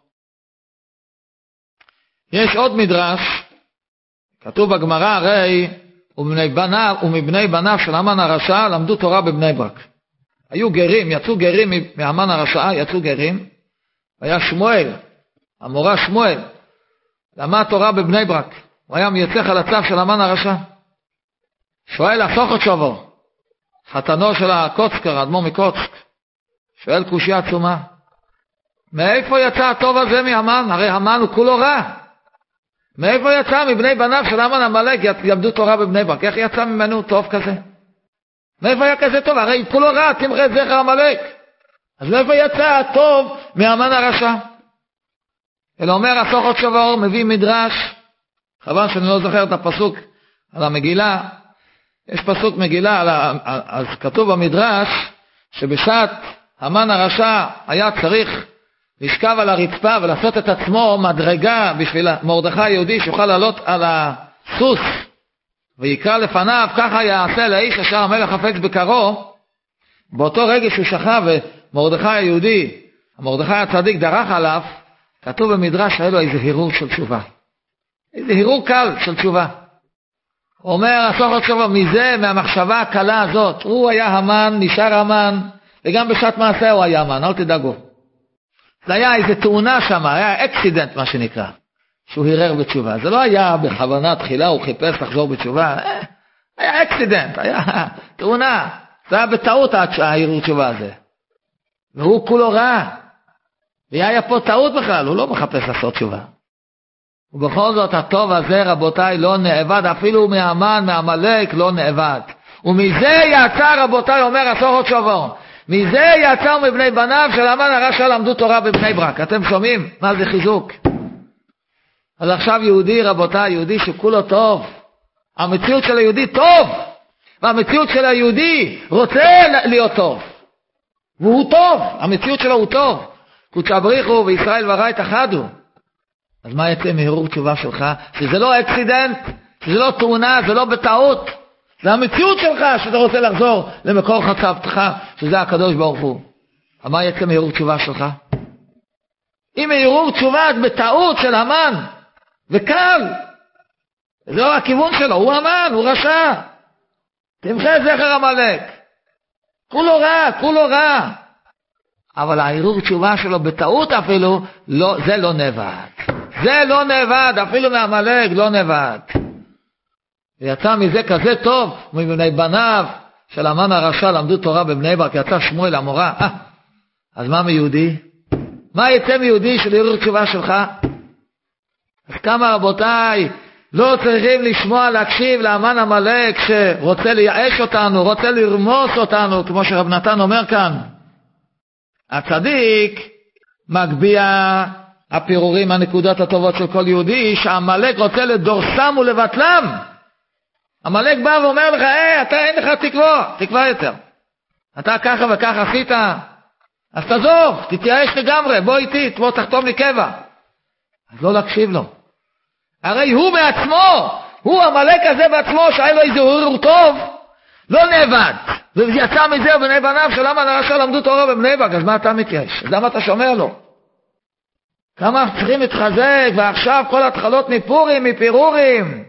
יש עוד מדרש, כתוב בגמרא הרי, ומבני בניו, ומבני בניו של המן הרשע למדו תורה בבני ברק. היו גרים, יצאו גרים מהמן הרשע, יצאו גרים. היה שמואל, המורה שמואל, למד תורה בבני ברק. הוא היה מייצא חלציו של המן הרשע. שואל הסוכות שבו, חתנו של הקוצקר, אדמו"ר מקוצק, שואל קושיה עצומה, מאיפה יצא הטוב הזה מהמן? הרי המן הוא כולו רע. מאיפה יצא מבני בניו של המן המלאק ילמדו תורה בבני ברק? איך יצא ממנו טוב כזה? מאיפה היה כזה טוב? הרי כולו רע, תמחה את זכר המלאק. אז מאיפה יצא הטוב מהמן הרשע? אלא אומר הסוכות שבו, מביא מדרש, חבל שאני לא זוכר את הפסוק על המגילה. יש פסוק מגילה, על ה... אז כתוב במדרש שבשעת המן הרשע היה צריך לשכב על הרצפה ולעשות את עצמו מדרגה בשביל מרדכי היהודי שיוכל לעלות על הסוס ויקרא לפניו, ככה יעשה לאיש אשר המלך חפץ בקרו. באותו רגע שהוא שכב ומרדכי היהודי, מרדכי הצדיק דרך עליו, כתוב במדרש היה לו איזה הרהור של תשובה, איזה הרהור קל של תשובה. אומר הסוכות שבו, מזה, מהמחשבה הקלה הזאת, הוא היה המן, נשאר המן, וגם בשעת מעשה הוא היה המן, אל תדאגו. זה היה איזה תאונה שם, היה אקסידנט מה שנקרא, שהוא הרהר בתשובה. זה לא היה בכוונה תחילה, הוא חיפש לחזור בתשובה, היה אקסידנט, היה תאונה. זה היה בטעות ההרהור תשובה הזה. והוא כולו רע. והיה פה טעות בכלל, הוא לא מחפש לעשות תשובה. ובכל זאת הטוב הזה, רבותיי, לא נאבד, אפילו מהמן, מהמלאק, לא נאבד. ומזה יצא, רבותיי, אומר עשור עוד שבור, מזה יצא מבני בניו של המן הרשע למדו תורה בבני ברק. אתם שומעים? מה זה חיזוק? אז עכשיו יהודי, רבותיי, יהודי שכולו טוב, המציאות של היהודי טוב, והמציאות של היהודי רוצה להיות טוב, והוא טוב, המציאות שלו הוא טוב. קודשא בריחו וישראל ורייט אחדו. אז מה יצא מהרהור תשובה שלך? שזה לא אקסידנט, שזה לא תאונה, זה לא בטעות, זה המציאות שלך שאתה רוצה לחזור למקור חצבתך, שזה הקדוש ברוך הוא. אז מה יצא מהרהור תשובה שלך? אם הרהור תשובה בטעות של המן, וקל, זהו הכיוון שלו, הוא המן, הוא רשע, תמחה זכר המלאק, כולו רע, כולו רע. אבל ההרהור תשובה שלו בטעות אפילו, לא, זה לא נאבד. זה לא נאבד, אפילו מהמלאק לא נאבד. ויצא מזה כזה טוב, מבני בניו של המן הרשע למדו תורה בבני ברק, יצא שמואל המורה. אה, אז מה מיהודי? מה יצא מיהודי של הרהור תשובה שלך? אז כמה רבותיי, לא צריכים לשמוע, להקשיב להמן המלאק שרוצה לייאש אותנו, רוצה לרמוס אותנו, כמו שרב נתן אומר כאן. הצדיק מגביע הפירורים, הנקודות הטובות של כל יהודי, שהמלאק רוצה לדורסם ולבטלם. המלאק בא ואומר לך, אה, אתה אין לך תקווה, תקווה יותר. אתה ככה וככה עשית, אז תעזוב, תתייאש לגמרי, בוא איתי, תבוא תחתום לי קבע. אז לא להקשיב לו. הרי הוא בעצמו, הוא המלאק הזה בעצמו, שהיה לו איזה הרהור טוב, לא נאבד. ויצא מזה ובני בניו של המן הרשע למדו תורה בבני ברק. אז מה אתה מתייאש? אז למה אתה שומע לו? כמה צריכים להתחזק, ועכשיו כל התחלות מפורים, מפירורים.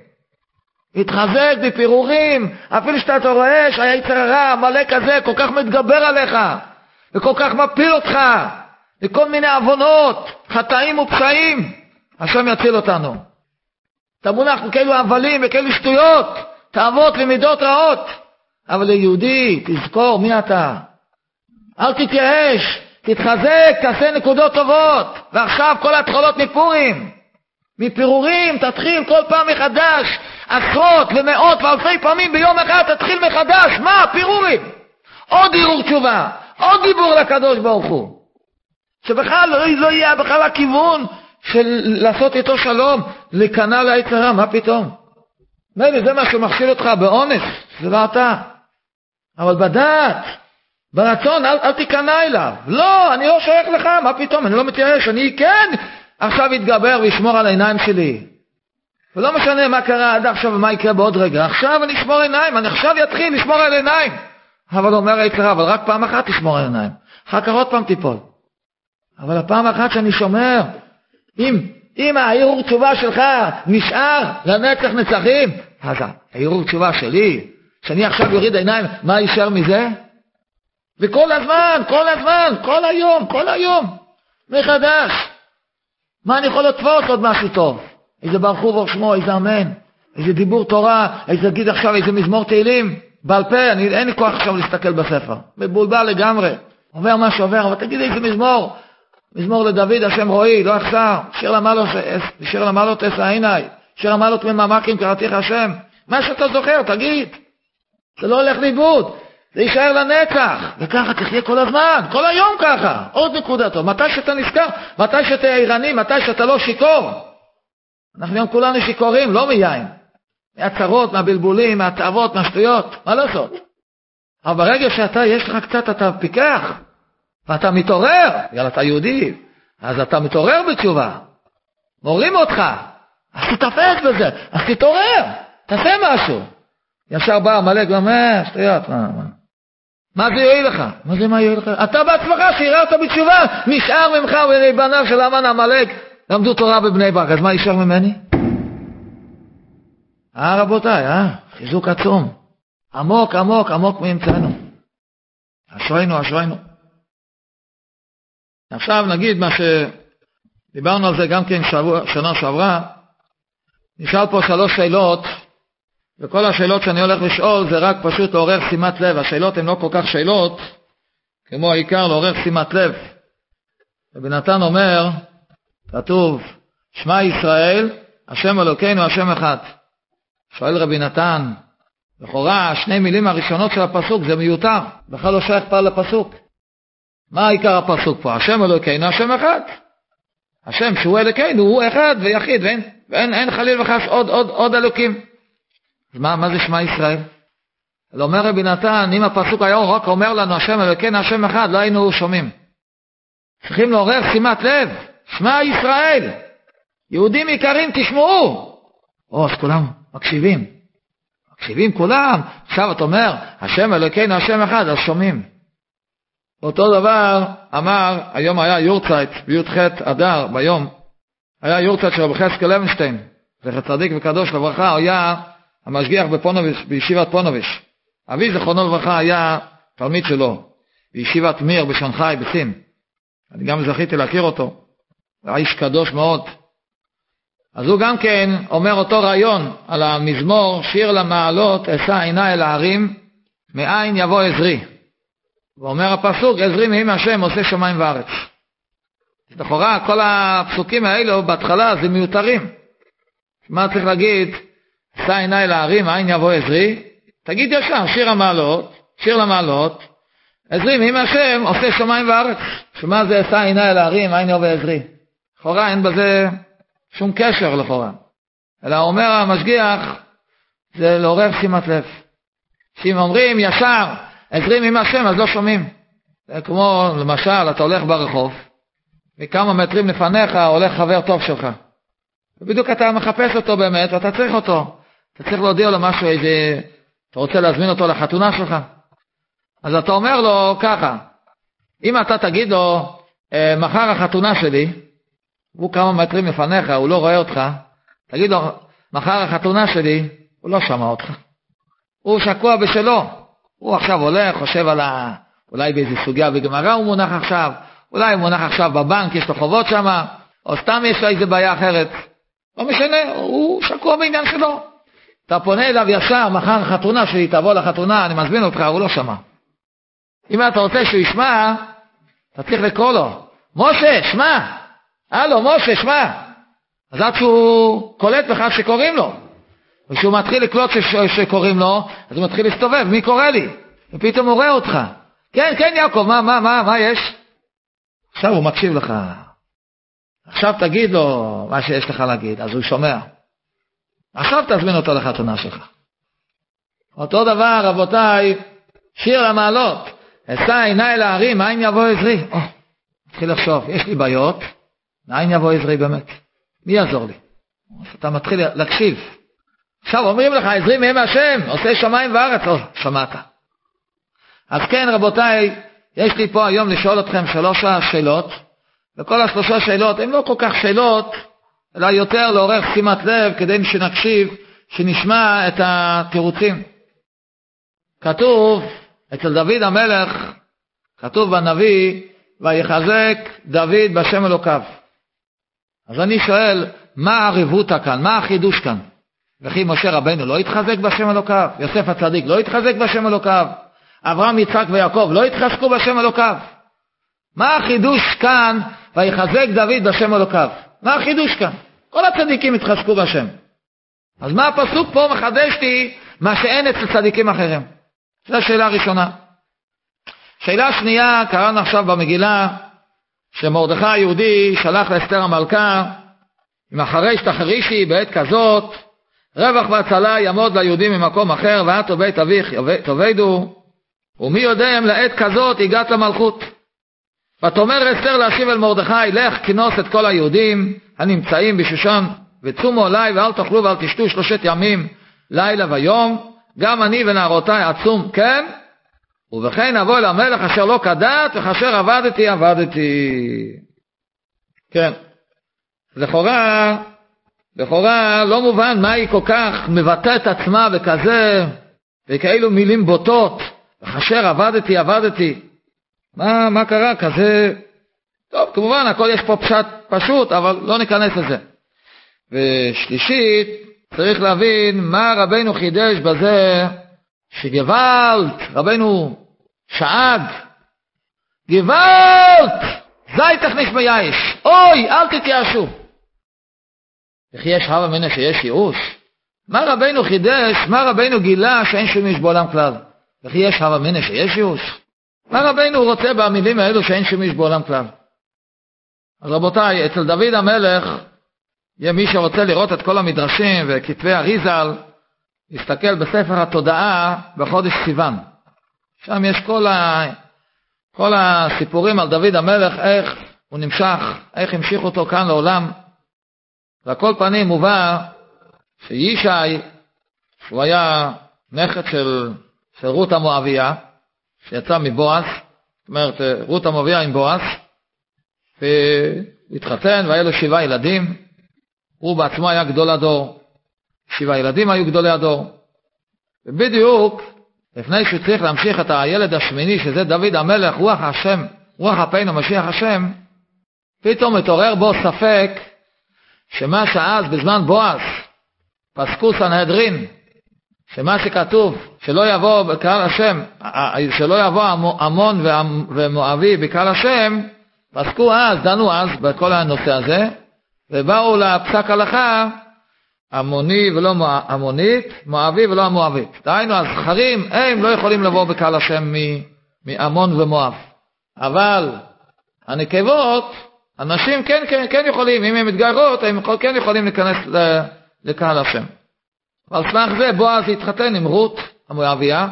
התחזק בפירורים, אפילו שאתה רואה שהיצר הרע, המלאק הזה כל כך מתגבר עליך, וכל כך מפיל אותך, וכל מיני עוונות, חטאים ופשעים, השם יציל אותנו. אתה מונח כאילו הבלים וכאילו שטויות, תאוות ומידות רעות. אבל ליהודי, תזכור מי אתה. אל תתייאש, תתחזק, תעשה נקודות טובות. ועכשיו כל התחלות מפורים, מפירורים, תתחיל כל פעם מחדש, עשרות ומאות ואלפי פעמים ביום אחד תתחיל מחדש. מה? פירורים. עוד הרהור תשובה, עוד דיבור לקדוש ברוך הוא. שבכלל לא, לא יהיה בכלל הכיוון של לעשות איתו שלום, להיכנע ליצר הרע, מה פתאום? מילא זה מה שמכשיל אותך באונס, זה לא אתה. אבל בדעת, ברצון, אל, אל תיכנע אליו. לא, אני לא שייך לך, מה פתאום? אני לא מתייאש, אני כן עכשיו אתגבר וישמור על העיניים שלי. ולא משנה מה קרה עד עכשיו ומה יקרה בעוד רגע. עכשיו אני אשמור עיניים, אני עכשיו אתחיל לשמור על עיניים. אבל אומר היצר, אבל רק פעם אחת תשמור על עיניים. אחר כך עוד פעם תיפול. אבל הפעם אחת שאני שומר, אם, אם ההרהור תשובה שלך נשאר לנצח נצחים, אז ההרהור תשובה שלי, שאני עכשיו יוריד עיניים, מה יישאר מזה? וכל הזמן, כל הזמן, כל היום, כל היום, מחדש. מה אני יכול לתפוס עוד משהו טוב? איזה ברוך הוא ושמו, איזה אמן, איזה דיבור תורה, איזה גיד עכשיו, איזה מזמור תהילים, בעל פה, אני, אין לי כוח עכשיו להסתכל בספר. מבולבל לגמרי. עובר מה שעובר, אבל תגיד איזה מזמור. מזמור לדוד, השם רואי, לא אחסר, שיר למעלות, שיר למעלות אשא עיניי, שיר למעלות ממעמקים קראתיך השם. מה שאתה זוכר, תגיד. זה לא הולך לאיבוד, זה יישאר לנצח. וככה תחיה כל הזמן, כל היום ככה. עוד נקודה טוב, מתי שאתה נזכר, מתי שאתה עירני, מתי שאתה לא שיקור. אנחנו היום כולנו שיקורים, לא מיין. מהצרות, מהבלבולים, מהתאוות, מהשטויות, מה לעשות? אבל ברגע שאתה, יש לך קצת, אתה פיקח, ואתה מתעורר, יאללה, אתה יהודי, אז אתה מתעורר בתשובה, מורים אותך, אז תתאפס בזה, אז תתעורר, תעשה משהו. ישר בא המלאק ואומר, שטויות, מה, מה? מה זה יועיל לך? מה זה מה יועיל לך? אתה בעצמך שהרהרת בתשובה, נשאר ממך ובני בניו של המן המלאק, למדו תורה בבני ברק, אז מה יישאר ממני? אה רבותיי, אה, חיזוק עצום, עמוק עמוק עמוק מאמצענו, אשרינו אשרינו. עכשיו נגיד מה שדיברנו על זה גם כן שבוע, שנה שעברה, נשאל פה שלוש שאלות, וכל השאלות שאני הולך לשאול זה רק פשוט לעורר שימת לב. השאלות הן לא כל כך שאלות, כמו העיקר לעורר שימת לב. רבי נתן אומר, כתוב, שמע ישראל, השם אלוקינו, השם אחד. שואל רבי נתן, לכאורה, שני מילים הראשונות של הפסוק, זה מיותר, בכלל לא שייך פעם לפסוק. מה העיקר הפסוק פה? השם אלוקינו, השם אחד. השם שהוא אלוקינו, הוא אחד ויחיד, ואין, ואין אין חליל וחס עוד, עוד, עוד אלוקים. אז מה, מה זה שמע ישראל? אומר רבי נתן, אם הפסוק היה רק אומר לנו, השם אלוקינו, השם אחד, לא היינו שומעים. צריכים לעורר שימת לב, שמע ישראל, יהודים יקרים תשמעו. או, אז כולם מקשיבים, מקשיבים כולם. עכשיו אתה אומר, השם אלוקינו, השם אחד, אז שומעים. אותו דבר אמר, היום היה יורצייט, בי"ח אדר, ביום, היה יורצייט של רבי חזקאל לוינשטיין, זכר צדיק וקדוש לברכה, הוא היה המשגיח בפונוביש, בישיבת פונוביש. אבי זכרונו לברכה היה תלמיד שלו, בישיבת מיר בשנגחאי בסין. אני גם זכיתי להכיר אותו, היה איש קדוש מאוד. אז הוא גם כן אומר אותו רעיון על המזמור, שיר למעלות, אשא עיני אל ההרים, מאין יבוא עזרי. ואומר הפסוק, עזרי מעם השם עושה שמיים וארץ. לכאורה כל הפסוקים האלו בהתחלה זה מיותרים. מה צריך להגיד? אשא עיני אל ההרים, מאין יבוא עזרי? תגיד ישר, שיר המעלות, שיר למעלות, עזרי מעם השם עושה שמיים וארץ. שמה זה אשא עיני אל ההרים, מאין יבוא עזרי? לכאורה אין בזה שום קשר לכאורה. אלא אומר המשגיח, זה לעורר שימת לב. שאם אומרים ישר, עזרי מעם השם, אז לא שומעים. זה כמו למשל, אתה הולך ברחוב, מכמה מטרים לפניך הולך חבר טוב שלך. ובדיוק אתה מחפש אותו באמת, ואתה צריך אותו. אתה צריך להודיע לו משהו, איזה, אתה רוצה להזמין אותו לחתונה שלך. אז אתה אומר לו ככה, אם אתה תגיד לו, מחר החתונה שלי, הוא כמה מטרים לפניך, הוא לא רואה אותך, תגיד לו, מחר החתונה שלי, הוא לא שמע אותך. הוא שקוע בשלו. הוא עכשיו הולך, חושב על ה... אולי באיזו סוגיה בגמרא הוא מונח עכשיו, אולי הוא מונח עכשיו בבנק, יש לו חובות שם, או סתם יש לו איזו בעיה אחרת. לא משנה, הוא שקוע בעניין שלו. אתה פונה אליו ישר, מחר החתונה שלי, תבוא לחתונה, אני מזמין אותך, הוא לא שמע. אם אתה רוצה שהוא ישמע, אתה צריך לקרוא לו, משה, שמע! הלו, משה, שמע! אז עד שהוא קולט בכך שקוראים לו. וכשהוא מתחיל לקלוט שקוראים לו, אז הוא מתחיל להסתובב, מי קורא לי? ופתאום הוא רואה אותך. כן, כן, יעקב, מה, מה, מה, מה יש? עכשיו הוא מקשיב לך. עכשיו תגיד לו מה שיש לך להגיד, אז הוא שומע. עכשיו תזמין אותו לחתונה שלך. אותו דבר, רבותיי, שיר למעלות. אשא עיני אל ההרים, מאין יבוא עזרי? או, מתחיל לחשוב, יש לי בעיות, מאין יבוא עזרי באמת? מי יעזור לי? אתה מתחיל להקשיב. עכשיו אומרים לך, עזרי מעם השם, עושה שמיים וארץ, או, שמעת. אז כן, רבותיי, יש לי פה היום לשאול אתכם שלוש שאלות, וכל השלושה שאלות הן לא כל כך שאלות, אלא יותר לעורר שימת לב, כדי שנקשיב, שנשמע את התירוצים. כתוב, אצל דוד המלך, כתוב בנביא, ויחזק דוד בשם אלוקיו. אז אני שואל, מה הרבותא כאן? מה החידוש כאן? וכי משה רבנו לא התחזק בשם אלוקיו? יוסף הצדיק לא התחזק בשם אלוקיו? אברהם, יצחק ויעקב לא התחזקו בשם אלוקיו? מה החידוש כאן? ויחזק דוד בשם אלוקיו. מה החידוש כאן? כל הצדיקים התחזקו בשם. אז מה הפסוק פה מחדש לי מה שאין אצל צדיקים אחרים? זו השאלה הראשונה. שאלה שנייה, קראנו עכשיו במגילה, שמרדכי היהודי שלח לאסתר המלכה, אם אחרי שתחרישי בעת כזאת, רווח והצלה יעמוד ליהודים ממקום אחר, ואת ובית אביך תאבדו, ומי יודע אם לעת כזאת הגעת למלכות. ותאמר אסתר להשיב אל מרדכי, לך כנוס את כל היהודים הנמצאים בשושן, וצומו אליי ואל תאכלו ואל תשתו שלושת ימים, לילה ויום, גם אני ונערותיי עצום, כן? ובכן אבוא אל המלך אשר לא כדת, וכאשר עבדתי עבדתי. כן. לכאורה, לכאורה לא מובן מה היא כל כך מבטאת עצמה וכזה, וכאילו מילים בוטות, וכאשר עבדתי עבדתי. מה, מה קרה כזה? טוב, כמובן הכל יש פה פשט פשוט, אבל לא ניכנס לזה. ושלישית, צריך להבין מה רבנו חידש בזה, שגוואלט, רבנו שאג, גוואלט, זי תכניס מייאש, אוי, אל תתייאשו. וכי יש הווה מינא שיש ייאוש? מה רבינו חידש, מה רבינו גילה שאין שום איש בעולם כלל? וכי יש הווה מינא שיש ייאוש? מה רבינו רוצה במילים האלו שאין שום איש בעולם כלל? אז רבותיי, אצל דוד המלך, יהיה מי שרוצה לראות את כל המדרשים וכתבי אריזל, יסתכל בספר התודעה בחודש סיוון. שם יש כל, ה... כל הסיפורים על דוד המלך, איך הוא נמשך, איך המשיך אותו כאן לעולם. ועל פנים מובא שישי, שהוא היה נכד של, של רות המואביה, שיצא מבועז, זאת אומרת רות המואביה עם בועז, והתחתן והיה לו שבעה ילדים, הוא בעצמו היה גדול הדור, שבעה ילדים היו גדולי הדור, ובדיוק לפני שהוא צריך להמשיך את הילד השמיני, שזה דוד המלך, רוח השם, רוח אפינו משיח השם, פתאום מתעורר בו ספק, שמה שאז בזמן בועז פסקו סנהדרין, שמה שכתוב שלא יבוא בקהל השם, שלא יבוא עמון ומואבי בקהל השם, פסקו אז, דנו אז בכל הנושא הזה, ובאו לפסק הלכה עמוני ולא עמונית, מואבי ולא המואבית. דהיינו, הזכרים הם לא יכולים לבוא בקהל השם מעמון ומואב, אבל הנקבות, אנשים כן, כן, כן יכולים, אם הם מתגיירות, הם כן יכולים להיכנס לקהל השם. על סמך זה בועז התחתן עם רות המואביה,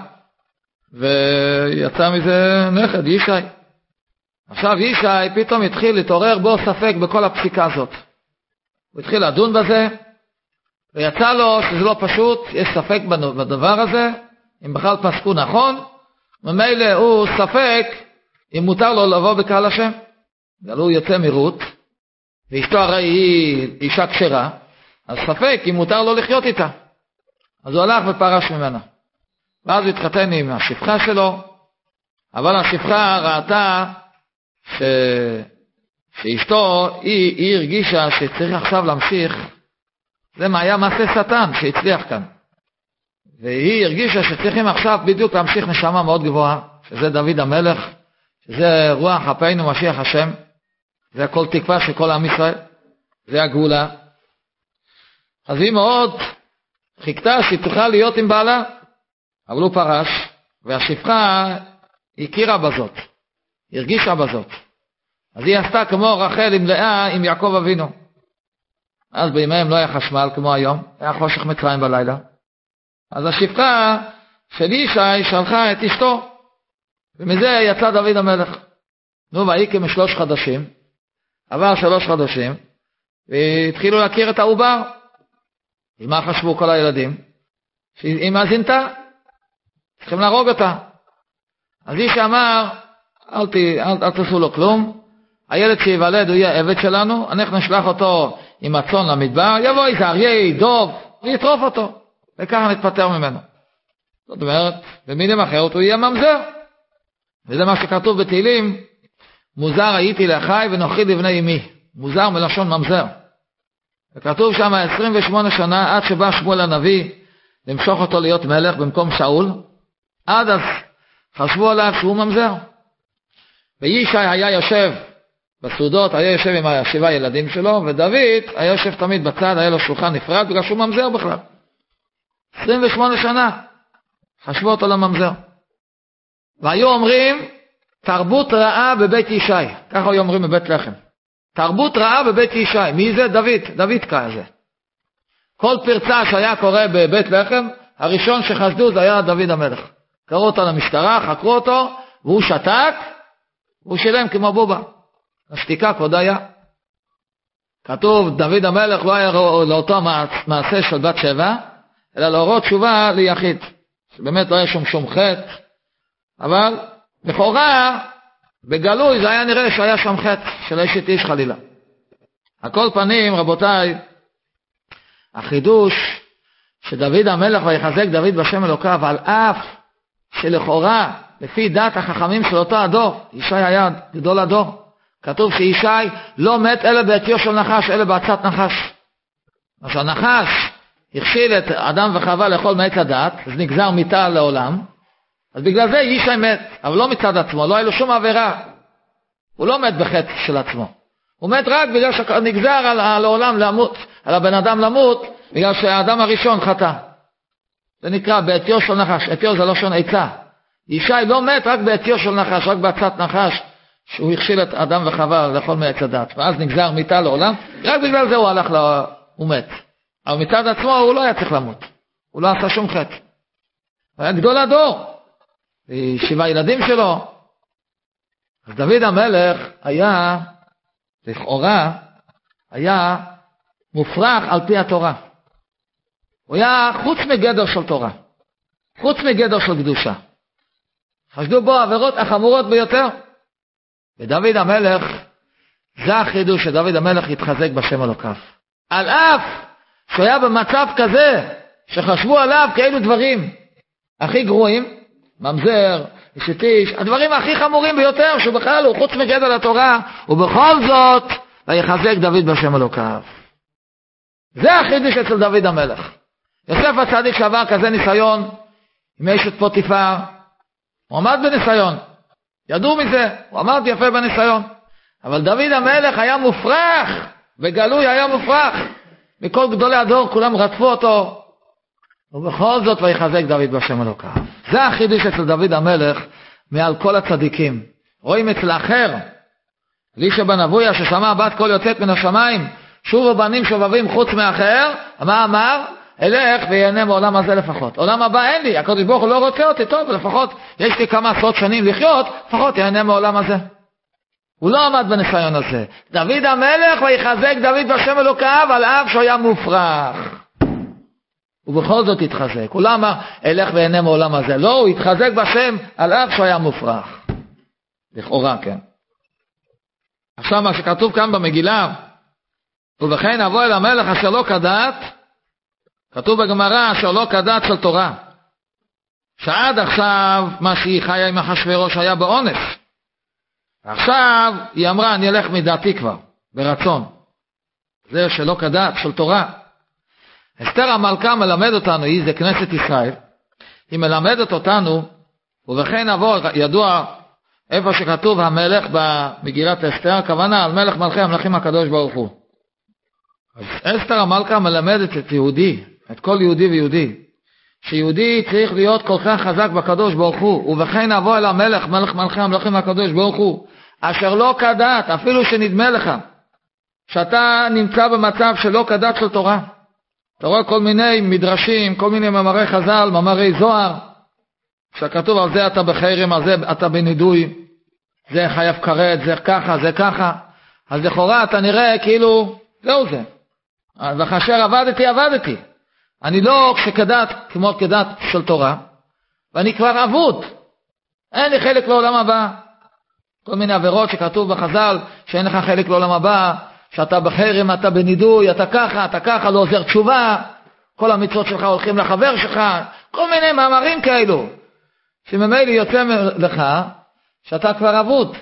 ויצא מזה נכד, ישי. עכשיו ישי פתאום התחיל להתעורר בו ספק בכל הפסיקה הזאת. הוא התחיל לדון בזה, ויצא לו שזה לא פשוט, יש ספק בדבר הזה, אם בכלל פסקו נכון, ממילא הוא ספק אם מותר לו לבוא בקהל השם. הוא יוצא מרות, ואשתו הרי היא אישה כשרה, אז ספק אם מותר לו לחיות איתה. אז הוא הלך ופרש ממנה. ואז הוא התחתן עם השפחה שלו, אבל השפחה ראתה ש... שאשתו, היא, היא הרגישה שצריך עכשיו להמשיך, זה מה היה מעשה שטן שהצליח כאן. והיא הרגישה שצריכים עכשיו בדיוק להמשיך נשמה מאוד גבוהה, שזה דוד המלך, שזה רוח אפינו משיח השם, זה כל תקווה של כל עם ישראל, זה הגאולה. אז היא מאוד חיכתה שהיא תוכל להיות עם בעלה, אבל הוא פרש, והשפחה הכירה בזאת, הרגישה בזאת. אז היא עשתה כמו רחל עם לאה עם יעקב אבינו. אז בימיהם לא היה חשמל כמו היום, היה חושך מצרים בלילה. אז השפחה של ישי שלחה את אשתו, ומזה יצא דוד המלך. נו, והיא כמשלוש חודשים, עבר שלוש חודשים, והתחילו להכיר את העובר. ומה חשבו כל הילדים? שהיא מאזינתה, צריכים להרוג אותה. אז איש אמר, אל, ת, אל, אל תעשו לו כלום, הילד שיוולד הוא יהיה עבד שלנו, אנחנו נשלח אותו עם הצאן למדבר, יבוא איזה אריה, דוב, ויטרוף אותו, וככה נתפטר ממנו. זאת אומרת, במילים אחרות הוא יהיה ממזר. וזה מה שכתוב בתהילים, מוזר הייתי לאחי ונוכרי לבני אמי. מוזר מלשון ממזר. וכתוב שם עשרים ושמונה שנה עד שבא שמואל הנביא למשוך אותו להיות מלך במקום שאול. עד אז חשבו עליו שהוא ממזר. וישי היה יושב בסעודות, היה יושב עם השבעה ילדים שלו, ודוד היה יושב תמיד בצד, היה לו שולחן נפרד בגלל שהוא ממזר בכלל. עשרים ושמונה שנה חשבו אותו לממזר. והיו אומרים תרבות רעה בבית ישי, ככה היו אומרים בבית לחם. תרבות רעה בבית ישי. מי זה? דוד, דוד כזה. כל פרצה שהיה קורה בבית לחם, הראשון שחשדו זה היה דוד המלך. קראו אותו למשטרה, חקרו אותו, והוא שתק, והוא שילם כמו בובה. השתיקה כבוד היה. כתוב, דוד המלך לא היה לאותו מעשה של בת שבע, אלא להורות תשובה ליחיד. שבאמת לא היה שום שום חטא, אבל לכאורה, בגלוי זה היה נראה שהיה שם חטא של אשת איש חלילה. על כל פנים, רבותיי, החידוש שדוד המלך ויחזק דוד בשם אלוקיו, על אף שלכאורה, לפי דת החכמים של אותו הדור, ישי היה גדול הדור. כתוב שישי לא מת אלא בעטיו של נחש, אלא בעצת נחש. אז הנחש הכשיל את אדם וחווה לאכול מעץ הדת, אז נגזר מיתה לעולם, אז בגלל זה ישי מת, אבל לא מצד עצמו, לא היה לו שום עבירה. הוא לא מת בחטא של עצמו. הוא מת רק בגלל שנגזר על, על העולם למות, על הבן אדם למות, בגלל שהאדם הראשון חטא. זה נקרא בעטיו של נחש. עטיו זה לא שון עצה. ישי לא מת רק בעטיו של נחש, רק בעצת נחש, שהוא הכשיל את אדם וחווה לאכול מעץ הדת. ואז נגזר מיתה לעולם, רק בגלל זה הוא הלך, לה... הוא מת. אבל מצד עצמו הוא לא היה צריך למות. הוא לא עשה שום חטא. הוא היה גדול הדור. שבעה ילדים שלו. אז דוד המלך היה, לכאורה, היה מופרך על פי התורה. הוא היה חוץ מגדר של תורה. חוץ מגדר של קדושה. חשדו בו העבירות החמורות ביותר. ודוד המלך, זה החידוש שדוד המלך התחזק בשם אלוקיו. על אף שהוא היה במצב כזה, שחשבו עליו כאלו דברים הכי גרועים, ממזר, אשת איש, הדברים הכי חמורים ביותר, שהוא בכלל הוא חוץ מגדר התורה, ובכל זאת, ויחזק דוד בשם אלוקיו. זה החידוש אצל דוד המלך. יוסף הצדיק שעבר כזה ניסיון, עם אשת פוטיפר, הוא עמד בניסיון. ידעו מזה, הוא עמד יפה בניסיון. אבל דוד המלך היה מופרך, בגלוי היה מופרך. מכל גדולי הדור כולם רדפו אותו. ובכל זאת ויחזק דוד בשם אלוקיו. זה החידוש אצל דוד המלך מעל כל הצדיקים. רואים אצל האחר, אלישע בן אבויה ששמע בת קול יוצאת מן השמיים, שובו בנים שובבים חוץ מאחר, מה אמר? אלך ויהנה מעולם הזה לפחות. עולם הבא אין לי, הקדוש ברוך הוא לא רוצה אותי, טוב, לפחות יש לי כמה עשרות שנים לחיות, לפחות יהנה מעולם הזה. הוא לא עמד בניסיון הזה. דוד המלך ויחזק דוד בשם אלוקיו על אף שהוא היה מופרך. ובכל זאת התחזק. הוא לא אמר אלך ויהנה מעולם הזה. לא, הוא התחזק בשם על אף שהוא היה מופרך. לכאורה, כן. עכשיו מה שכתוב כאן במגילה, ובכן אבוא אל המלך אשר לא כדת, כתוב בגמרא אשר לא כדת של תורה. שעד עכשיו מה שהיא חיה עם אחשוורוש היה באונס. עכשיו היא אמרה אני אלך מדעתי כבר, ברצון. זה שלא כדת של תורה. אסתר המלכה מלמד אותנו, היא זה כנסת ישראל, היא מלמדת אותנו, ובכן אבוא, ידוע איפה שכתוב המלך במגילת אסתר, הכוונה על מלך מלכי המלכים הקדוש ברוך הוא. אז אסתר המלכה מלמדת את יהודי, את כל יהודי ויהודי, שיהודי צריך להיות כל כך חזק בקדוש ברוך הוא, ובכן אבוא אל המלך, מלך מלכי המלכים הקדוש ברוך הוא, אשר לא כדת, אפילו שנדמה לך, שאתה נמצא במצב שלא כדת של תורה. אתה רואה כל מיני מדרשים, כל מיני מאמרי חז"ל, מאמרי זוהר, שכתוב על זה אתה בחרם, על זה אתה בנידוי, זה חייב כרת, זה ככה, זה ככה. אז לכאורה אתה נראה כאילו, זהו זה. וכאשר עבדתי, עבדתי. אני לא כדת, כמו כדת של תורה, ואני כבר אבוד. אין לי חלק לעולם הבא. כל מיני עבירות שכתוב בחז"ל, שאין לך חלק לעולם הבא, שאתה בחרם, אתה בנידוי, אתה ככה, אתה ככה, לא עוזר תשובה, כל המצוות שלך הולכים לחבר שלך, כל מיני מאמרים כאלו, שממילא יוצא לך שאתה כבר אבוד.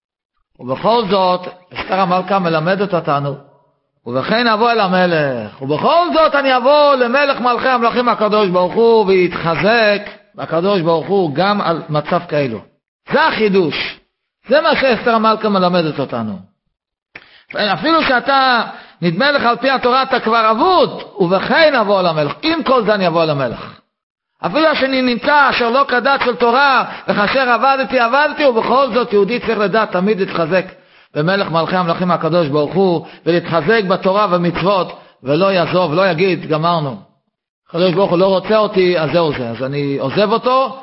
ובכל זאת, אסתר המלכה מלמדת אותנו, ובכן אבוא אל המלך, ובכל זאת אני אבוא למלך מלכי המלכים הקדוש ברוך הוא, ויתחזק הקדוש ברוך הוא גם על מצב כאלו. זה החידוש, זה מה שאסתר המלכה מלמדת אותנו. אפילו שאתה נדמה לך על פי התורה אתה כבר אבוד, ובכן אבוא למלך, עם כל זה אני אבוא למלך. אפילו שאני נמצא אשר לא כדת של תורה, וכאשר עבדתי עבדתי, ובכל זאת יהודי צריך לדעת תמיד להתחזק במלך מלכי המלכים הקדוש ברוך הוא, ולהתחזק בתורה ומצוות, ולא יעזוב, לא יגיד גמרנו, הקדוש ברוך הוא לא רוצה אותי, אז זהו זה, אז אני עוזב אותו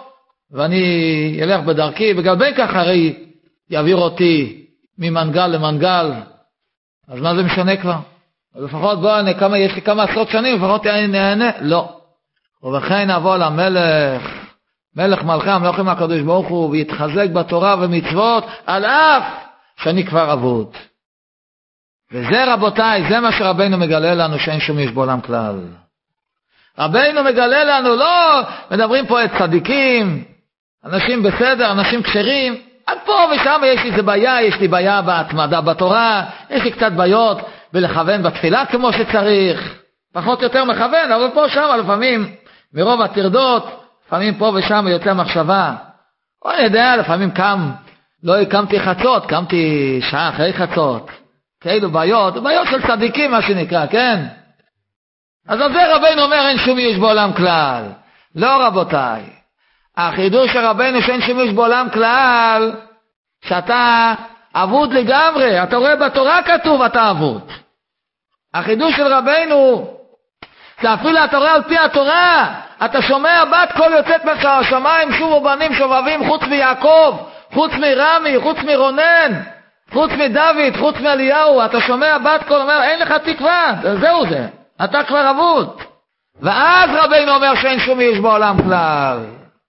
ואני אלך בדרכי, וגם בין כך הרי יעביר אותי ממנגל למנגל, אז מה זה משנה כבר? לפחות בוא, אני, כמה, יש לי כמה עשרות שנים, לפחות אני נהנה. לא. ובכן אבוא למלך, מלך מלכי המלכים הקדוש ברוך הוא, ויתחזק בתורה ומצוות, על אף שאני כבר אבוד. וזה רבותיי, זה מה שרבינו מגלה לנו, שאין שום יש בעולם כלל. רבינו מגלה לנו, לא מדברים פה את צדיקים, אנשים בסדר, אנשים כשרים, עד פה ושם יש לי איזה בעיה, יש לי בעיה בהתמדה בתורה, יש לי קצת בעיות בלכוון בתפילה כמו שצריך, פחות יותר מכוון, אבל פה שם לפעמים מרוב התרדות, לפעמים פה ושם יוצא מחשבה, או אני יודע, לפעמים קם לא הקמתי חצות, קמתי שעה אחרי חצות. כאלו בעיות, בעיות של צדיקים מה שנקרא, כן? אז על זה רבינו אומר אין שום ייאוש בעולם כלל. לא רבותיי. החידוש של רבינו שאין שום ייאוש בעולם כלל, שאתה אבוד לגמרי. אתה רואה בתורה כתוב אתה אבוד. החידוש של רבינו, זה אפילו אתה רואה על פי התורה. אתה שומע בת קול יוצאת מהשמיים, שובו בנים שובבים חוץ מיעקב, חוץ מרמי, חוץ מרונן, חוץ מדוד, חוץ מאליהו. אתה שומע בת קול אומר אין לך תקווה, זהו זה, אתה כבר אבוד. ואז רבינו אומר שאין שום ייאוש בעולם כלל.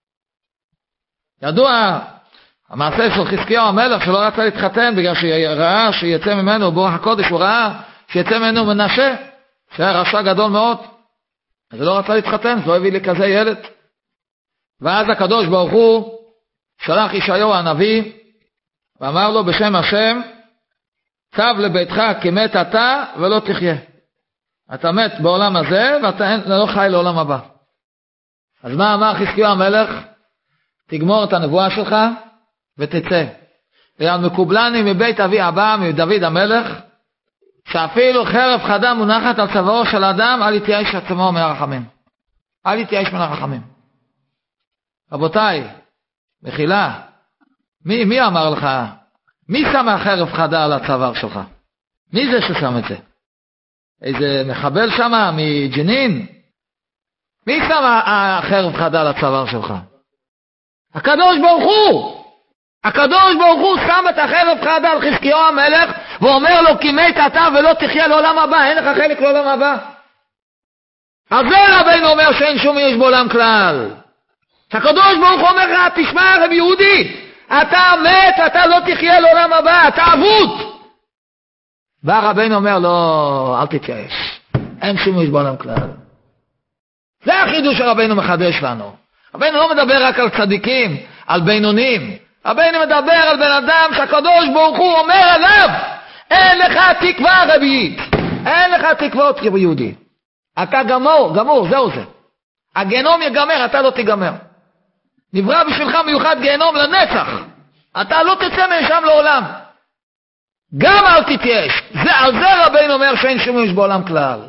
ידוע המעשה של חזקיהו המלך שלא רצה להתחתן בגלל שראה שיצא ממנו ברוח הקודש, הוא ראה שיצא ממנו מנשה שהיה רשע גדול מאוד, אז לא רצה להתחתן, לא הביא לי כזה ילד. ואז הקדוש ברוך הוא שלח ישעיהו הנביא ואמר לו בשם השם, צו לביתך כי מת אתה ולא תחיה. אתה מת בעולם הזה ואתה לא חי לעולם הבא. אז מה אמר חזקיהו המלך? תגמור את הנבואה שלך ותצא. ועל מקובלני מבית אבי אבא, מדוד המלך, שאפילו חרב חדה מונחת על צווארו של אדם, אל יתייאש עצמו מהרחמים. אל יתייאש מן הרחמים. רבותיי, מחילה, מי, מי אמר לך? מי שם החרב חדה על הצוואר שלך? מי זה ששם את זה? איזה מחבל שם מג'נין? מי שם החרב חדה על הצוואר שלך? הקדוש ברוך הוא! הקדוש ברוך הוא שם את החרב חדה על חזקיהו המלך ואומר לו כי מת אתה ולא תחיה לעולם הבא, אין לך חלק לעולם הבא. אז זה רבינו אומר שאין שום ייאוש בעולם כלל. הקדוש ברוך הוא אומר לך תשמע רב יהודי, אתה מת, אתה לא תחיה לעולם הבא, אתה אבוד. בא רבינו אומר לא, אל תתייאש, אין שום ייאוש בעולם כלל. זה החידוש שרבינו מחדש לנו. רבינו לא מדבר רק על צדיקים, על בינונים. רבינו מדבר על בן אדם שהקדוש ברוך הוא אומר עליו אין לך תקווה רביעית, אין לך תקוות כיהודי, אתה גמור, גמור, זהו זה. הגיהנום יגמר, אתה לא תיגמר. נברא בשבילך מיוחד גיהנום לנצח, אתה לא תצא משם לעולם. גם אל תתייאש. זה, על זה רבינו אומר שאין שום ייאוש בעולם כלל.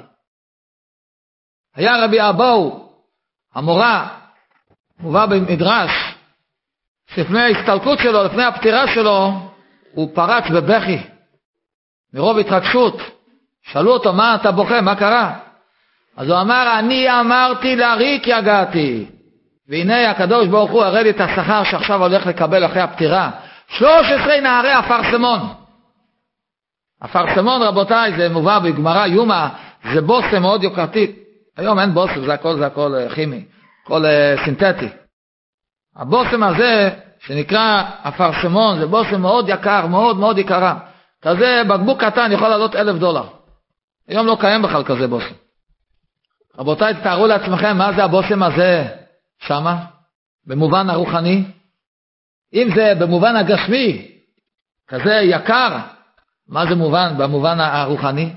היה רבי אבאו המורה מובא במדרש לפני ההסתלקות שלו, לפני הפטירה שלו, הוא פרץ בבכי מרוב התרגשות. שאלו אותו מה אתה בוכה, מה קרה? אז הוא אמר אני אמרתי לריק יגעתי, והנה הקדוש ברוך הוא הראה לי את השכר שעכשיו הולך לקבל אחרי הפטירה, שלוש עשרה נערי אפרסמון. אפרסמון רבותיי זה מובא בגמרא יומא, זה בושם מאוד יוקרתי. היום אין בושם, זה הכל, זה הכל כימי, הכל סינתטי. הבושם הזה שנקרא אפרסמון זה בושם מאוד יקר, מאוד מאוד יקרה. כזה בקבוק קטן יכול לעלות אלף דולר. היום לא קיים בכלל כזה בושם. רבותיי, תתארו לעצמכם מה זה הבושם הזה שמה, במובן הרוחני. אם זה במובן הגשמי, כזה יקר, מה זה מובן במובן הרוחני?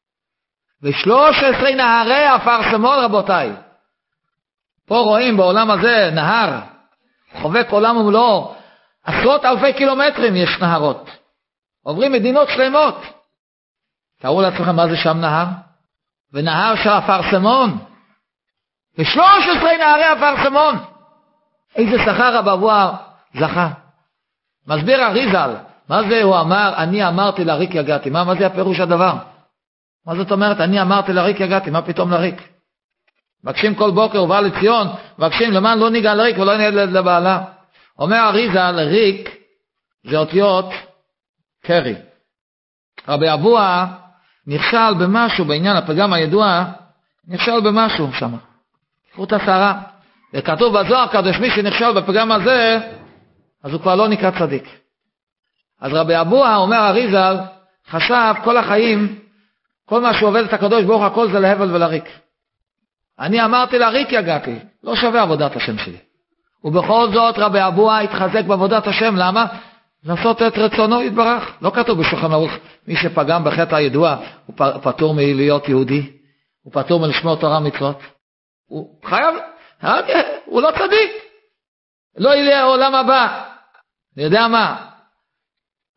ושלוש עשרה נהרי אפרסמון רבותיי. פה רואים בעולם הזה נהר, חובק עולם ומלואו, עשרות אלפי קילומטרים יש נהרות. עוברים מדינות שלמות. תראו לעצמכם מה זה שם נהר? ונהר של אפרסמון. ושלוש עשרה נהרי אפרסמון. איזה שכר הבבוע זכה. מסביר אריזל, מה זה הוא אמר, אני אמרתי לריק יגעתי. מה, מה זה הפירוש הדבר? מה זאת אומרת, אני אמרתי לריק יגעתי, מה פתאום לריק? מבקשים כל בוקר ובא לציון, מבקשים למען לא ניגע לריק ולא נהיה לבעלה. אומר אריזל, ריק זה אותיות קרי. רבי אבוה נכשל במשהו בעניין הפגם הידוע, נכשל במשהו שם. חוט השערה. וכתוב בזוהר הקדוש מי שנכשל בפגם הזה, אז הוא כבר לא נקרא צדיק. אז רבי אבוה אומר אריזל, חשב כל החיים, כל מה שעובד את הקדוש ברוך הכל זה להבל ולריק. אני אמרתי לריק יגעתי, לא שווה עבודת השם שלי. ובכל זאת רבי אבוה התחזק בעבודת השם, למה? לעשות את רצונו יתברך. לא כתוב בשולחן ערוך, מי שפגם בחטא הידוע, הוא פטור מלהיות יהודי, הוא פטור מלשמור תורה מצוות. הוא חייב, הוא לא צדיק. לא יהיה העולם הבא. אני יודע מה,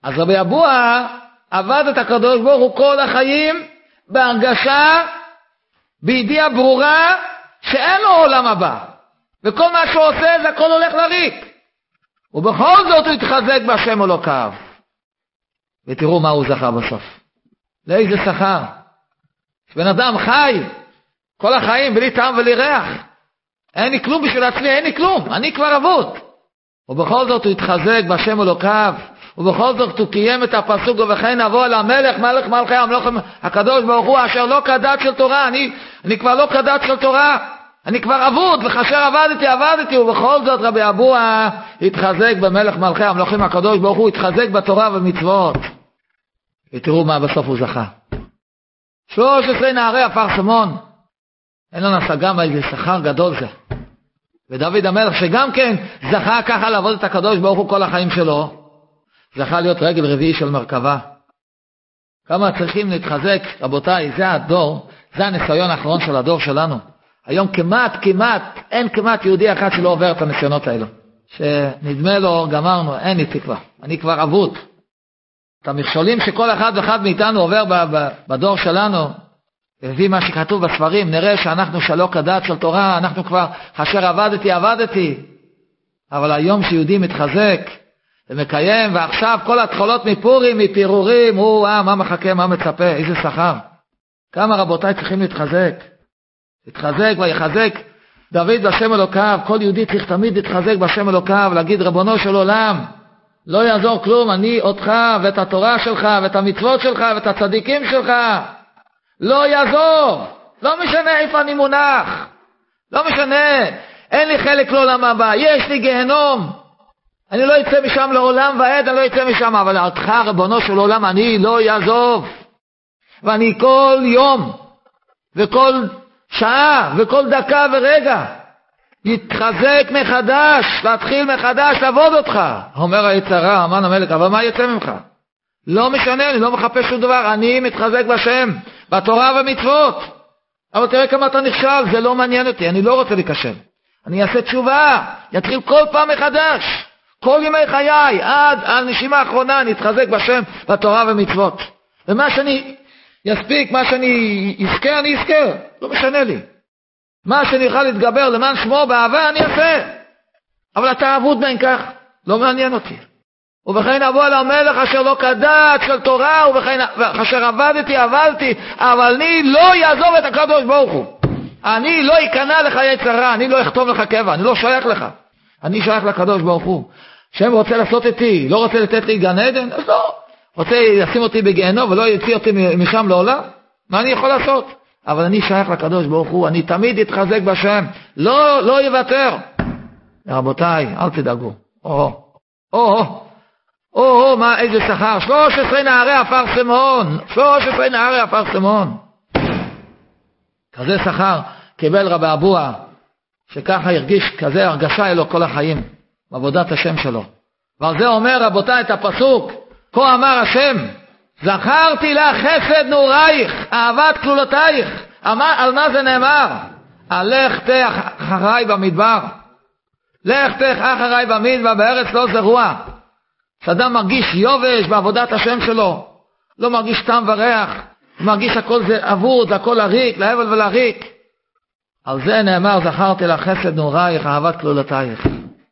אז רבי אבוה עבד את הקדוש ברוך הוא כל החיים בהרגשה, בידיעה ברורה שאין לו עולם הבא, וכל מה שהוא עושה זה הכל הולך לריק, ובכל זאת הוא התחזק בהשם אלוקיו. ותראו מה הוא זכה בסוף, לאיזה שכר. בן אדם חי כל החיים בלי טעם בלי ריח, אין לי כלום בשביל עצמי, אין לי כלום, אני כבר אבוד, ובכל זאת הוא התחזק בהשם אלוקיו, ובכל זאת הוא קיים את הפסוק ובכן נבוא אל המלך מלך מלכי המלוכים הקדוש ברוך הוא אשר לא כדת של תורה. אני, אני כבר לא כדת של תורה, אני כבר אבוד, וכאשר עבדתי עבדתי, ובכל זאת רבי אבוה התחזק במלך מלכי המלוכים הקדוש ברוך הוא, התחזק בתורה ומצוות. ותראו מה בסוף הוא זכה, שלוש עשרה נערי הפרסמון. אין לנו השגה מה איזה שכר גדול זה. ודוד המלך שגם כן זכה ככה לעבוד את הקדוש ברוך הוא כל החיים שלו, זכה להיות רגל רביעי של מרכבה. כמה צריכים להתחזק, רבותיי, זה הדור, זה הניסיון האחרון של הדור שלנו. היום כמעט, כמעט, אין כמעט יהודי אחד שלא עובר את הניסיונות האלו. שנדמה לו, גמרנו, אין לי תקווה, אני כבר אבוד. את המכשולים שכל אחד ואחד מאיתנו עובר בדור שלנו, לפי מה שכתוב בספרים, נראה שאנחנו שלא כדת של תורה, אנחנו כבר, כאשר עבדתי, עבדתי. אבל היום שיהודי מתחזק, ומקיים, ועכשיו כל התחולות מפורים, מפירורים, הוא, אה, מה מחכה, מה מצפה, איזה שכר. כמה רבותיי צריכים להתחזק, להתחזק ויחזק דוד בשם אלוקיו. כל יהודי צריך תמיד להתחזק בשם אלוקיו, להגיד רבונו של עולם, לא יעזור כלום, אני אותך ואת התורה שלך ואת המצוות שלך ואת הצדיקים שלך, לא יעזור, לא משנה איפה אני מונח, לא משנה, אין לי חלק לעולם הבא, יש לי גיהנום, אני לא אצא משם לעולם ועד, אני לא אצא משם, אבל אותך רבונו של עולם אני לא יעזוב. ואני כל יום וכל שעה וכל דקה ורגע יתחזק מחדש, להתחיל מחדש לעבוד אותך. אומר היצרה, המן המלך, אבל מה יצא ממך? לא משנה, אני לא מחפש שום דבר, אני מתחזק בשם, בתורה ומצוות. אבל תראה כמה אתה נכשל, זה לא מעניין אותי, אני לא רוצה להיכשל. אני אעשה תשובה, יתחיל כל פעם מחדש. כל ימי חיי, עד הנשימה האחרונה, אני אתחזק בשם, בתורה ומצוות. ומה שאני יספיק, מה שאני אזכה, אני אזכה. לא משנה לי. מה שאני אוכל להתגבר למען שמו באהבה, אני אעשה. אבל אתה אבוד בין כך, לא מעניין אותי. ובכן אבוא אל המלך אשר לא כדת של תורה, ובכן אשר עבדתי, עבדתי, אבל אני לא יעזוב את הקדוש ברוך הוא. אני לא אכנע לך יצרה, אני לא אכתוב לך קבע, אני לא שייך לך. אני שייך לקדוש ברוך הוא. שם רוצה לעשות איתי, לא רוצה לתת לי גן עדן, אז לא. רוצה לשים אותי בגיהנום ולא יוציא אותי משם לעולם? מה אני יכול לעשות? אבל אני שייך לקדוש ברוך הוא, אני תמיד אתחזק בשם, לא, לא יוותר. רבותיי, אל תדאגו. או, או, או, או, או, מה, איזה שכר, שלוש עשרה נערי הפרסמון, שלוש עשרה נערי הפרסמון. כזה שכר קיבל רבי אבוה, שככה הרגיש כזה הרגשה אלו כל החיים, בעבודת השם שלו. ועל זה אומר רבותיי את הפסוק, כה אמר השם, זכרתי לך חסד נעורייך, אהבת כלולותייך. על מה זה נאמר? על לך תך אחריי במדבר. לך תך אחריי במדבר, בארץ לא זרוע. שאדם מרגיש יובש בעבודת השם שלו, לא מרגיש טעם וריח, מרגיש הכל זה אבוד, הכל הריק, להבל ולהריק. על זה נאמר, זכרתי לך חסד נעורייך, אהבת כלולותייך.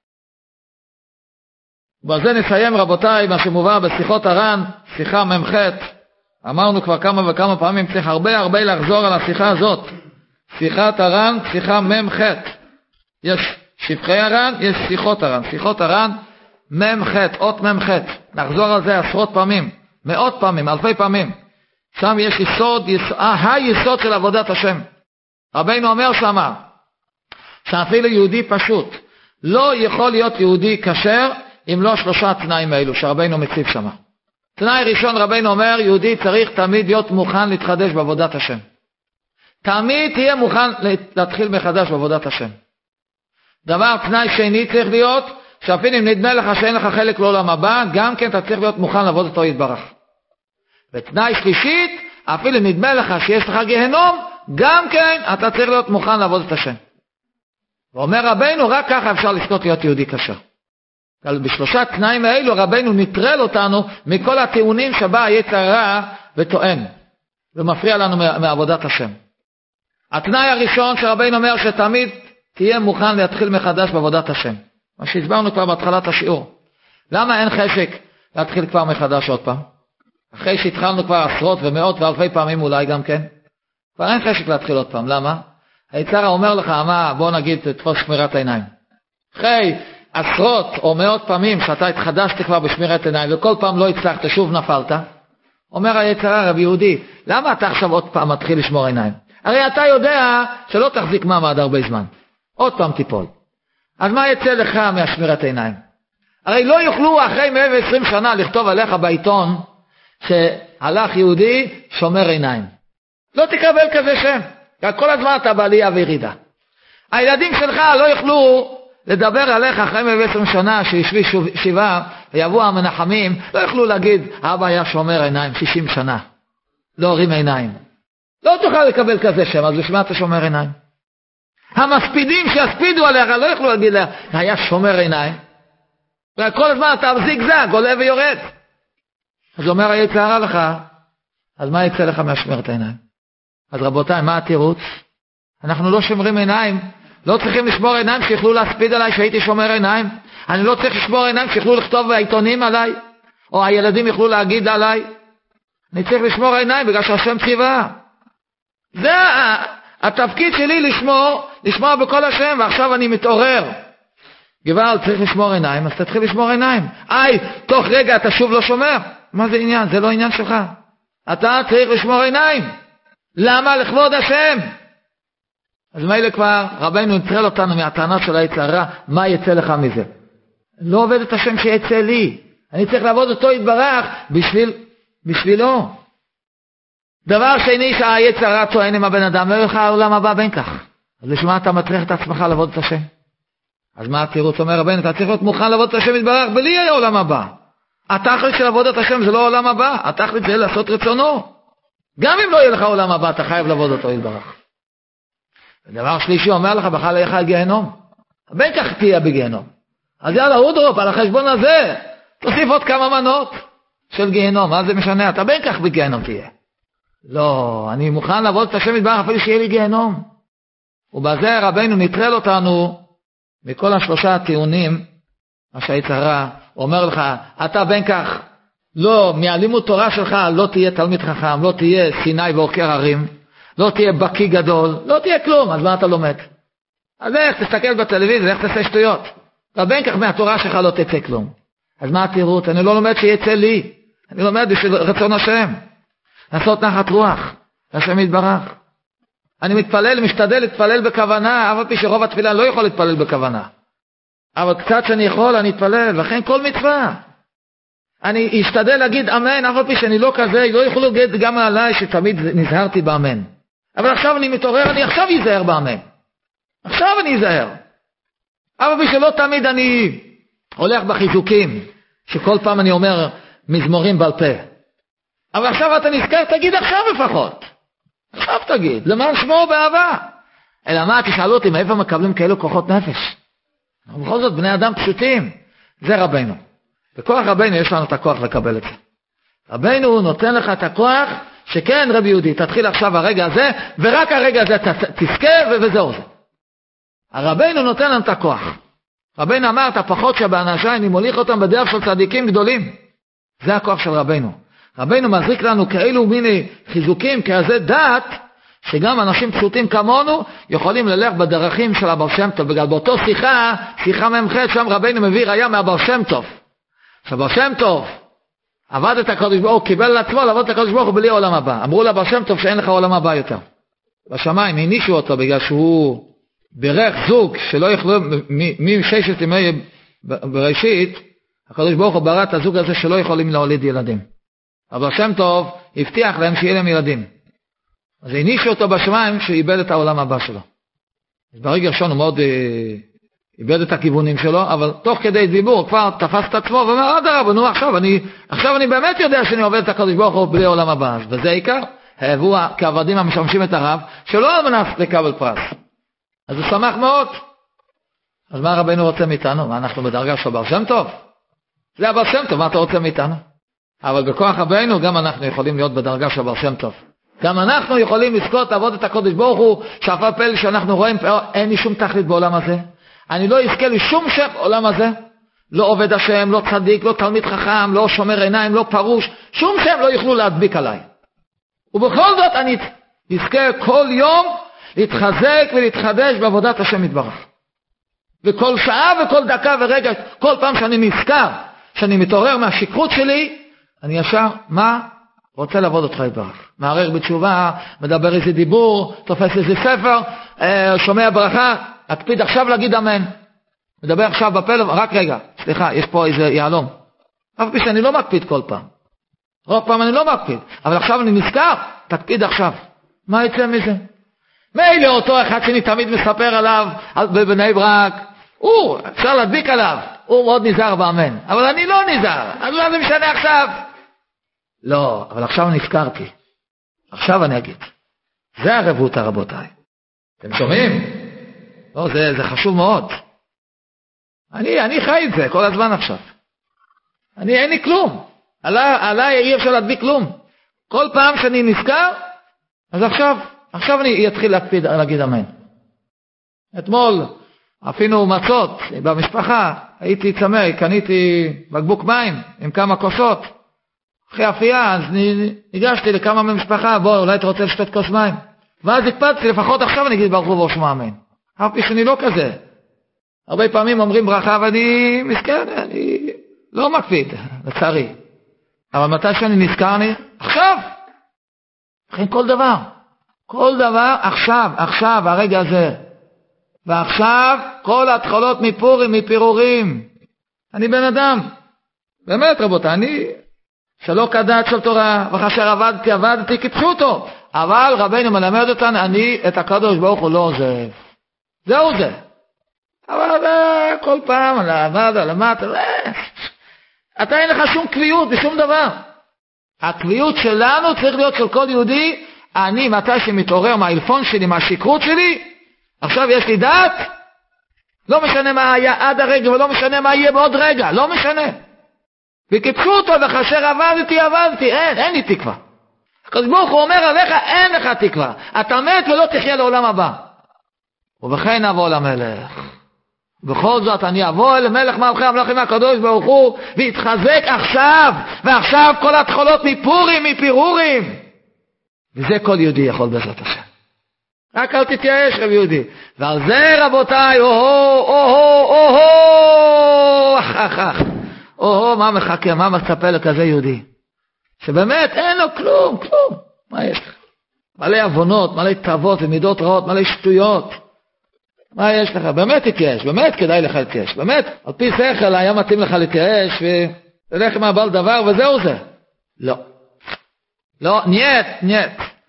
ובזה נסיים רבותיי מה שמובא בשיחות הר"ן, שיחה ממחת. אמרנו כבר כמה וכמה פעמים, צריך הרבה הרבה לחזור על השיחה הזאת. שיחת הר"ן, שיחה ממחת. יש שבחי הר"ן, יש שיחות הר"ן. שיחות הר"ן, ממחת, אות ממחת. נחזור על זה עשרות פעמים, מאות פעמים, אלפי פעמים. שם יש יסוד, יסוד היסוד של עבודת השם. רבינו אומר שמה, שאפילו יהודי פשוט לא יכול להיות יהודי כשר אם לא שלושה תנאים האלו שרבינו מציב שמה. תנאי ראשון, רבינו אומר, יהודי צריך תמיד להיות מוכן להתחדש בעבודת השם. תמיד תהיה מוכן להתחיל מחדש בעבודת השם. דבר, תנאי שני צריך להיות, שאפילו אם נדמה לך שאין לך חלק לעולם הבא, גם כן אתה צריך להיות מוכן לעבוד אותו יתברך. ותנאי שלישית, אפילו אם נדמה לך שיש לך גיהנום, גם כן אתה צריך להיות מוכן לעבוד את השם. ואומר רבינו, רק ככה אפשר לזכות להיות יהודי כשר. בשלושה תנאים האלו רבנו נטרל אותנו מכל הטיעונים שבא היצר הרע וטוען ומפריע לנו מעבודת השם. התנאי הראשון שרבנו אומר שתמיד תהיה מוכן להתחיל מחדש בעבודת השם, מה שהסברנו כבר בהתחלת השיעור. למה אין חשק להתחיל כבר מחדש עוד פעם? אחרי שהתחלנו כבר עשרות ומאות ואלפי פעמים אולי גם כן, כבר אין חשק להתחיל עוד פעם. למה? היצר אומר לך, מה, בוא נגיד תתפוס שמירת העיניים. אחרי עשרות או מאות פעמים שאתה התחדשת כבר בשמירת עיניים וכל פעם לא הצלחת, שוב נפלת, אומר היצר, רב יהודי, למה אתה עכשיו עוד פעם מתחיל לשמור עיניים? הרי אתה יודע שלא תחזיק מעמד הרבה זמן, עוד פעם תיפול. אז מה יצא לך מהשמירת העיניים? הרי לא יוכלו אחרי מאה ועשרים שנה לכתוב עליך בעיתון שהלך יהודי שומר עיניים. לא תקבל כזה שם, כל הזמן אתה בעלייה וירידה. הילדים שלך לא יוכלו לדבר עליך אחרי מאה ועשרים שנה שישבי שבעה ויבואו המנחמים, לא יוכלו להגיד אבא היה שומר עיניים שישים שנה, לא הורים עיניים. לא תוכל לקבל כזה שם, אז בשביל מה אתה שומר עיניים? המספידים שיספידו עליך לא יוכלו להגיד לה היה שומר עיניים, וכל הזמן אתה זיגזג עולה ויורד. אז אומר היצר הרע לך, אז מה יצא לך מהשמרת העיניים? אז רבותיי, מה התירוץ? אנחנו לא שומרים עיניים, לא צריכים לשמור עיניים שיוכלו להספיד עליי שהייתי שומר עיניים. אני לא צריך לשמור עיניים שיוכלו לכתוב בעיתונים עליי, או הילדים יוכלו להגיד עליי. אני צריך לשמור עיניים בגלל שהשם ציווה. זה התפקיד שלי, לשמור, לשמור בכל השם, ועכשיו אני מתעורר. גבל, צריך לשמור עיניים, אז תתחיל לשמור עיניים. איי, תוך רגע אתה שוב לא שומר. מה זה עניין? זה לא עניין שלך. אתה צריך לשמור עיניים. למה? לכבוד השם. אז מילא כבר רבנו נטרל אותנו מהטענות של היצר הרע, מה יצא לך מזה? לא עובד את השם שיצא לי. אני צריך לעבוד אותו יתברך בשביל, בשבילו. דבר שני שהיצר הרע טוען עם הבן אדם, לא יוכל העולם הבא בין כך. אז לשמה אתה מטריח את עצמך לעבוד את השם? אז מה התירוץ? אומר רבנו, אתה צריך להיות מוכן לעבוד את השם יתברך בלי העולם הבא. התכלית של עבודת השם זה לא העולם הבא, התכלית זה לעשות רצונו. גם אם לא יהיה לך עולם הבא, אתה חייב לעבוד אותו יתברך. ודבר שלישי אומר לך, בכלל יהיה לך גיהנום. בין כך תהיה בגיהנום. אז יאללה, אודרופ, על החשבון הזה, תוסיף עוד כמה מנות של גיהנום. מה זה משנה? אתה בין כך בגיהנום תהיה. לא, אני מוכן לעבוד את השם יתברך אפילו שיהיה לי גיהנום. ובזה רבנו נטרל אותנו מכל השלושה הטיעונים, מה שהיצר הרע אומר לך, אתה בין כך, לא, מהלימוד תורה שלך לא תהיה תלמיד חכם, לא תהיה סיני ועוקר הרים, לא תהיה בקי גדול, לא תהיה כלום, אז מה אתה לומד? אז איך תסתכל בטלוויזיה, איך תעשה שטויות? ובין כך מהתורה שלך לא תצא כלום. אז מה התירוץ? אני לא לומד שיצא לי, אני לומד בשביל רצון השם, לעשות נחת רוח, השם יתברך. אני מתפלל, משתדל להתפלל בכוונה, אבל פי שרוב התפילה לא יכול להתפלל בכוונה. אבל קצת שאני יכול, אני אתפלל, לכן כל מצווה. אני אשתדל להגיד אמן, אבל פי שאני לא כזה, לא יכולו להגיד גם עליי שתמיד נזהרתי באמן. אבל עכשיו אני מתעורר, אני עכשיו אזהר באמן. עכשיו אני אזהר. אבל פי שלא תמיד אני הולך בחיזוקים, שכל פעם אני אומר מזמורים בעל פה. אבל עכשיו אתה נזכר, תגיד עכשיו לפחות. עכשיו תגיד, למען שמו באהבה. אלא מה, תשאלו אותי, מאיפה מקבלים כאלו כוחות נפש? בכל זאת, בני אדם פשוטים. זה רבנו. בכוח רבנו יש לנו את הכוח לקבל את זה. רבנו נותן לך את הכוח, שכן רבי יהודי, תתחיל עכשיו הרגע הזה, ורק הרגע הזה תזכה, וזהו זה. הרבנו נותן לנו את הכוח. רבנו אמר, את הפחות שבאנשי, אני מוליך אותם בדרך של צדיקים גדולים. זה הכוח של רבנו. רבנו מזריק לנו כאלו מיני חיזוקים, כזה דעת, שגם אנשים פשוטים כמונו יכולים ללך בדרכים של הבר שם טוב. בגלל באותו שיחה, שיחה ממחד, שם רבנו מביא ראיה מהבר שם טוב. שהבר שם טוב עבד את הקדוש ברוך הוא, קיבל לעצמו לעבוד את הקדוש ברוך הוא בלי עולם הבא. אמרו לבר שם טוב שאין לך עולם הבא יותר. בשמיים הנישו אותו בגלל שהוא בירך זוג שלא יכלו, מששת ימי בראשית, הקדוש ברוך הוא ברא את הזוג הזה שלא יכולים להוליד ילדים. אבל שם טוב הבטיח להם שיהיה להם ילדים. אז הנישו אותו בשמיים שאיבד את העולם הבא שלו. אז ברגע ראשון הוא מאוד אה, איבד את הכיוונים שלו, אבל תוך כדי דיבור כבר תפס את עצמו ואומר, עד הרב, נו עכשיו אני, עכשיו אני באמת יודע שאני עובד את הקדוש ברוך הוא בלי עולם הבא. וזה העיקר, העבו כעבדים המשמשים את הרב, שלא על מנס לקבל פרס. אז הוא שמח מאוד. אז מה רבינו רוצה מאיתנו? מה, אנחנו בדרגה של בר שם טוב? זה הבר שם טוב, מה אתה רוצה מאיתנו? אבל בכוח רבינו גם אנחנו יכולים להיות בדרגה של בר שם טוב. גם אנחנו יכולים לזכות לעבוד את הקודש ברוך הוא, שאף על פי שאנחנו רואים, אין לי שום תכלית בעולם הזה. אני לא אזכה לי שום שם בעולם הזה. לא עובד השם, לא צדיק, לא תלמיד חכם, לא שומר עיניים, לא פרוש. שום שם לא יוכלו להדביק עליי. ובכל זאת אני אזכה כל יום להתחזק ולהתחדש בעבודת השם יתברך. וכל שעה וכל דקה ורגע, כל פעם שאני נזכר, שאני מתעורר מהשכרות שלי, אני ישר, מה? רוצה לעבוד אותך יתברך. מערער בתשובה, מדבר איזה דיבור, תופס איזה ספר, שומע ברכה, אקפיד עכשיו להגיד אמן. מדבר עכשיו בפלאפון, רק רגע, סליחה, יש פה איזה יעלום. אף פי שאני לא מקפיד כל פעם. רוב פעם אני לא מקפיד, אבל עכשיו אני נזכר, תקפיד עכשיו. מה יצא מזה? מילא אותו אחד שאני תמיד מספר עליו, בבני ברק, הוא, אפשר להדביק עליו, הוא מאוד נזהר באמן, אבל אני לא נזהר, אז מה זה משנה עכשיו? לא, אבל עכשיו נזכרתי, עכשיו אני אגיד, זה הרבות הרבותיי, אתם שומעים? לא, זה, זה חשוב מאוד, אני, אני חי את זה כל הזמן עכשיו, אני אין לי כלום, עליי, עליי אי אפשר להדביק כלום, כל פעם שאני נזכר, אז עכשיו, עכשיו אני אתחיל להקפיד להגיד אמן. אתמול, אפילו מצות במשפחה, הייתי צמא, קניתי בקבוק מים עם כמה כוסות, אחרי אפייה, אז ניגשתי לכמה ממשפחה, בוא, אולי אתה רוצה לשתות כוס מים. ואז הקפדתי, לפחות עכשיו אני אגיד ברוך הוא ושמו אמן. אף פי שאני לא כזה. הרבה פעמים אומרים ברכה, ואני מסכן, אני לא מקפיד, לצערי. אבל מתי שאני נזכר לי? עכשיו! אחרי כל דבר. כל דבר עכשיו, עכשיו, הרגע הזה. ועכשיו, כל התחלות מפורים, מפירורים. אני בן אדם. באמת רבותיי, אני שלא כדעת של תורה, וכאשר עבדתי, עבדתי כפשוטו. אבל רבינו מלמד אותנו, אני את הקדוש ברוך הוא לא עוזב. זהו זה. אבל כל פעם, על העבד, על המטה, אתה אין לך שום קביעות בשום דבר. הקביעות שלנו צריך להיות של כל יהודי, אני מתי שמתעורר מהאלפון שלי, מהשכרות שלי, עכשיו יש לי דעת, לא משנה מה היה עד הרגע, ולא משנה מה יהיה בעוד רגע, לא משנה. וקיפשו אותו, וכאשר עבדתי, עבדתי, אין, אין לי תקווה. הקדוש ברוך הוא אומר עליך, אין לך תקווה. אתה מת ולא תחיה לעולם הבא. ובכן אבוא למלך. בכל זאת אני אבוא אל מלך מלכי המלכים הקדוש ברוך הוא, והתחזק עכשיו, ועכשיו כל התחלות מפורים, מפירורים. וזה כל יהודי יכול בעזרת השם. רק אל תתייאש רב יהודי. ועל זה רבותיי, או-הו, או-הו, או-הו, אח, אח, אח. או-הו, מה מחכה, מה מצפה לכזה יהודי? שבאמת אין לו כלום, כלום. מה יש לך? מלא עוונות, מלא תאוות ומידות רעות, מלא שטויות. מה יש לך? באמת תתייאש, באמת כדאי לך להתייאש. באמת, על פי שכל היה מתאים לך להתייאש, ותלך עם הבעל דבר וזהו זה. לא. לא, נייט, נייט.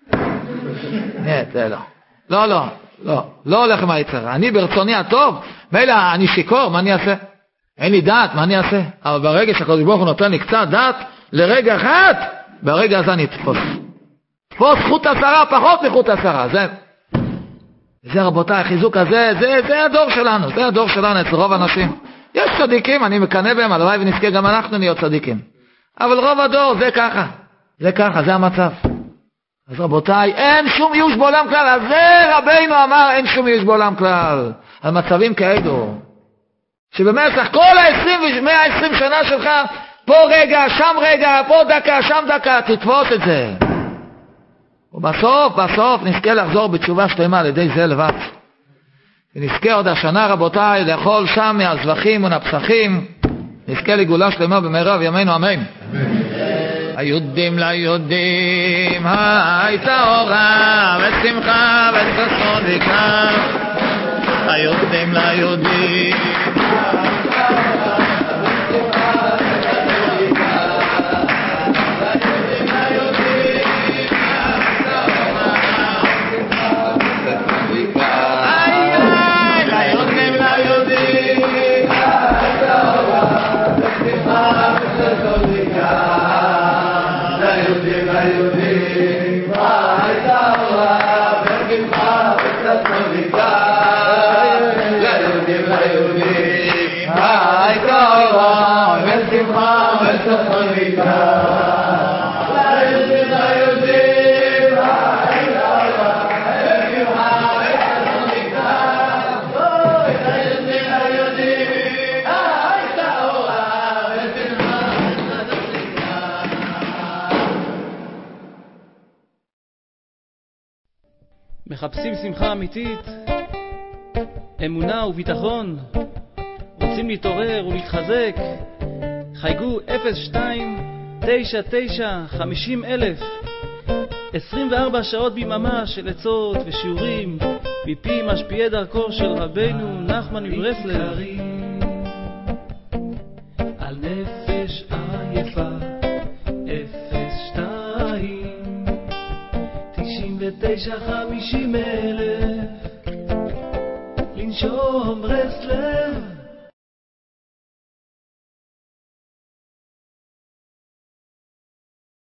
נייט, זה לא. לא, לא, לא. לא הולך עם היצרה. אני ברצוני הטוב, מילא אני שיקור, מה אני אעשה? אין לי דעת, מה אני אעשה? אבל ברגע שהקדוש ברוך הוא נותן לי קצת דעת, לרגע אחד, ברגע הזה אני אתפוס. תפוס חוט עשרה, פחות מחוט עשרה, זה. זה רבותיי, החיזוק הזה, זה, זה הדור שלנו, זה הדור שלנו אצל רוב האנשים. יש צדיקים, אני מקנא בהם, הלוואי ונזכה גם אנחנו נהיות צדיקים. אבל רוב הדור, זה ככה. זה ככה, זה המצב. אז רבותיי, אין שום ייאוש בעולם כלל, אז זה רבינו אמר, אין שום ייאוש בעולם כלל. על מצבים כאלו. שבמשך כל ה-עשרים, מאה ועשרים שנה שלך, פה רגע, שם רגע, פה דקה, שם דקה, תתפוס את זה. ובסוף, בסוף נזכה לחזור בתשובה שלמה על ידי זה לבד. ונזכה עוד השנה רבותיי לאכול שם מהזבחים ונפסחים, נזכה לגאולה שלמה במהרה בימינו אמן. היהודים ליהודים הייתה אורה ושמחה וששון ויקר, היהודים ליהודים La מחפשים שמחה אמיתית, אמונה וביטחון, רוצים להתעורר ולהתחזק, חייגו אפס שתיים תשע תשע חמישים אלף. עשרים וארבע שעות ביממה של עצות ושיעורים מפי משפיעי דרכו של רבנו נחמן מברסלב על נפש עייפה. אפס שתיים תשעים ותשע חמישים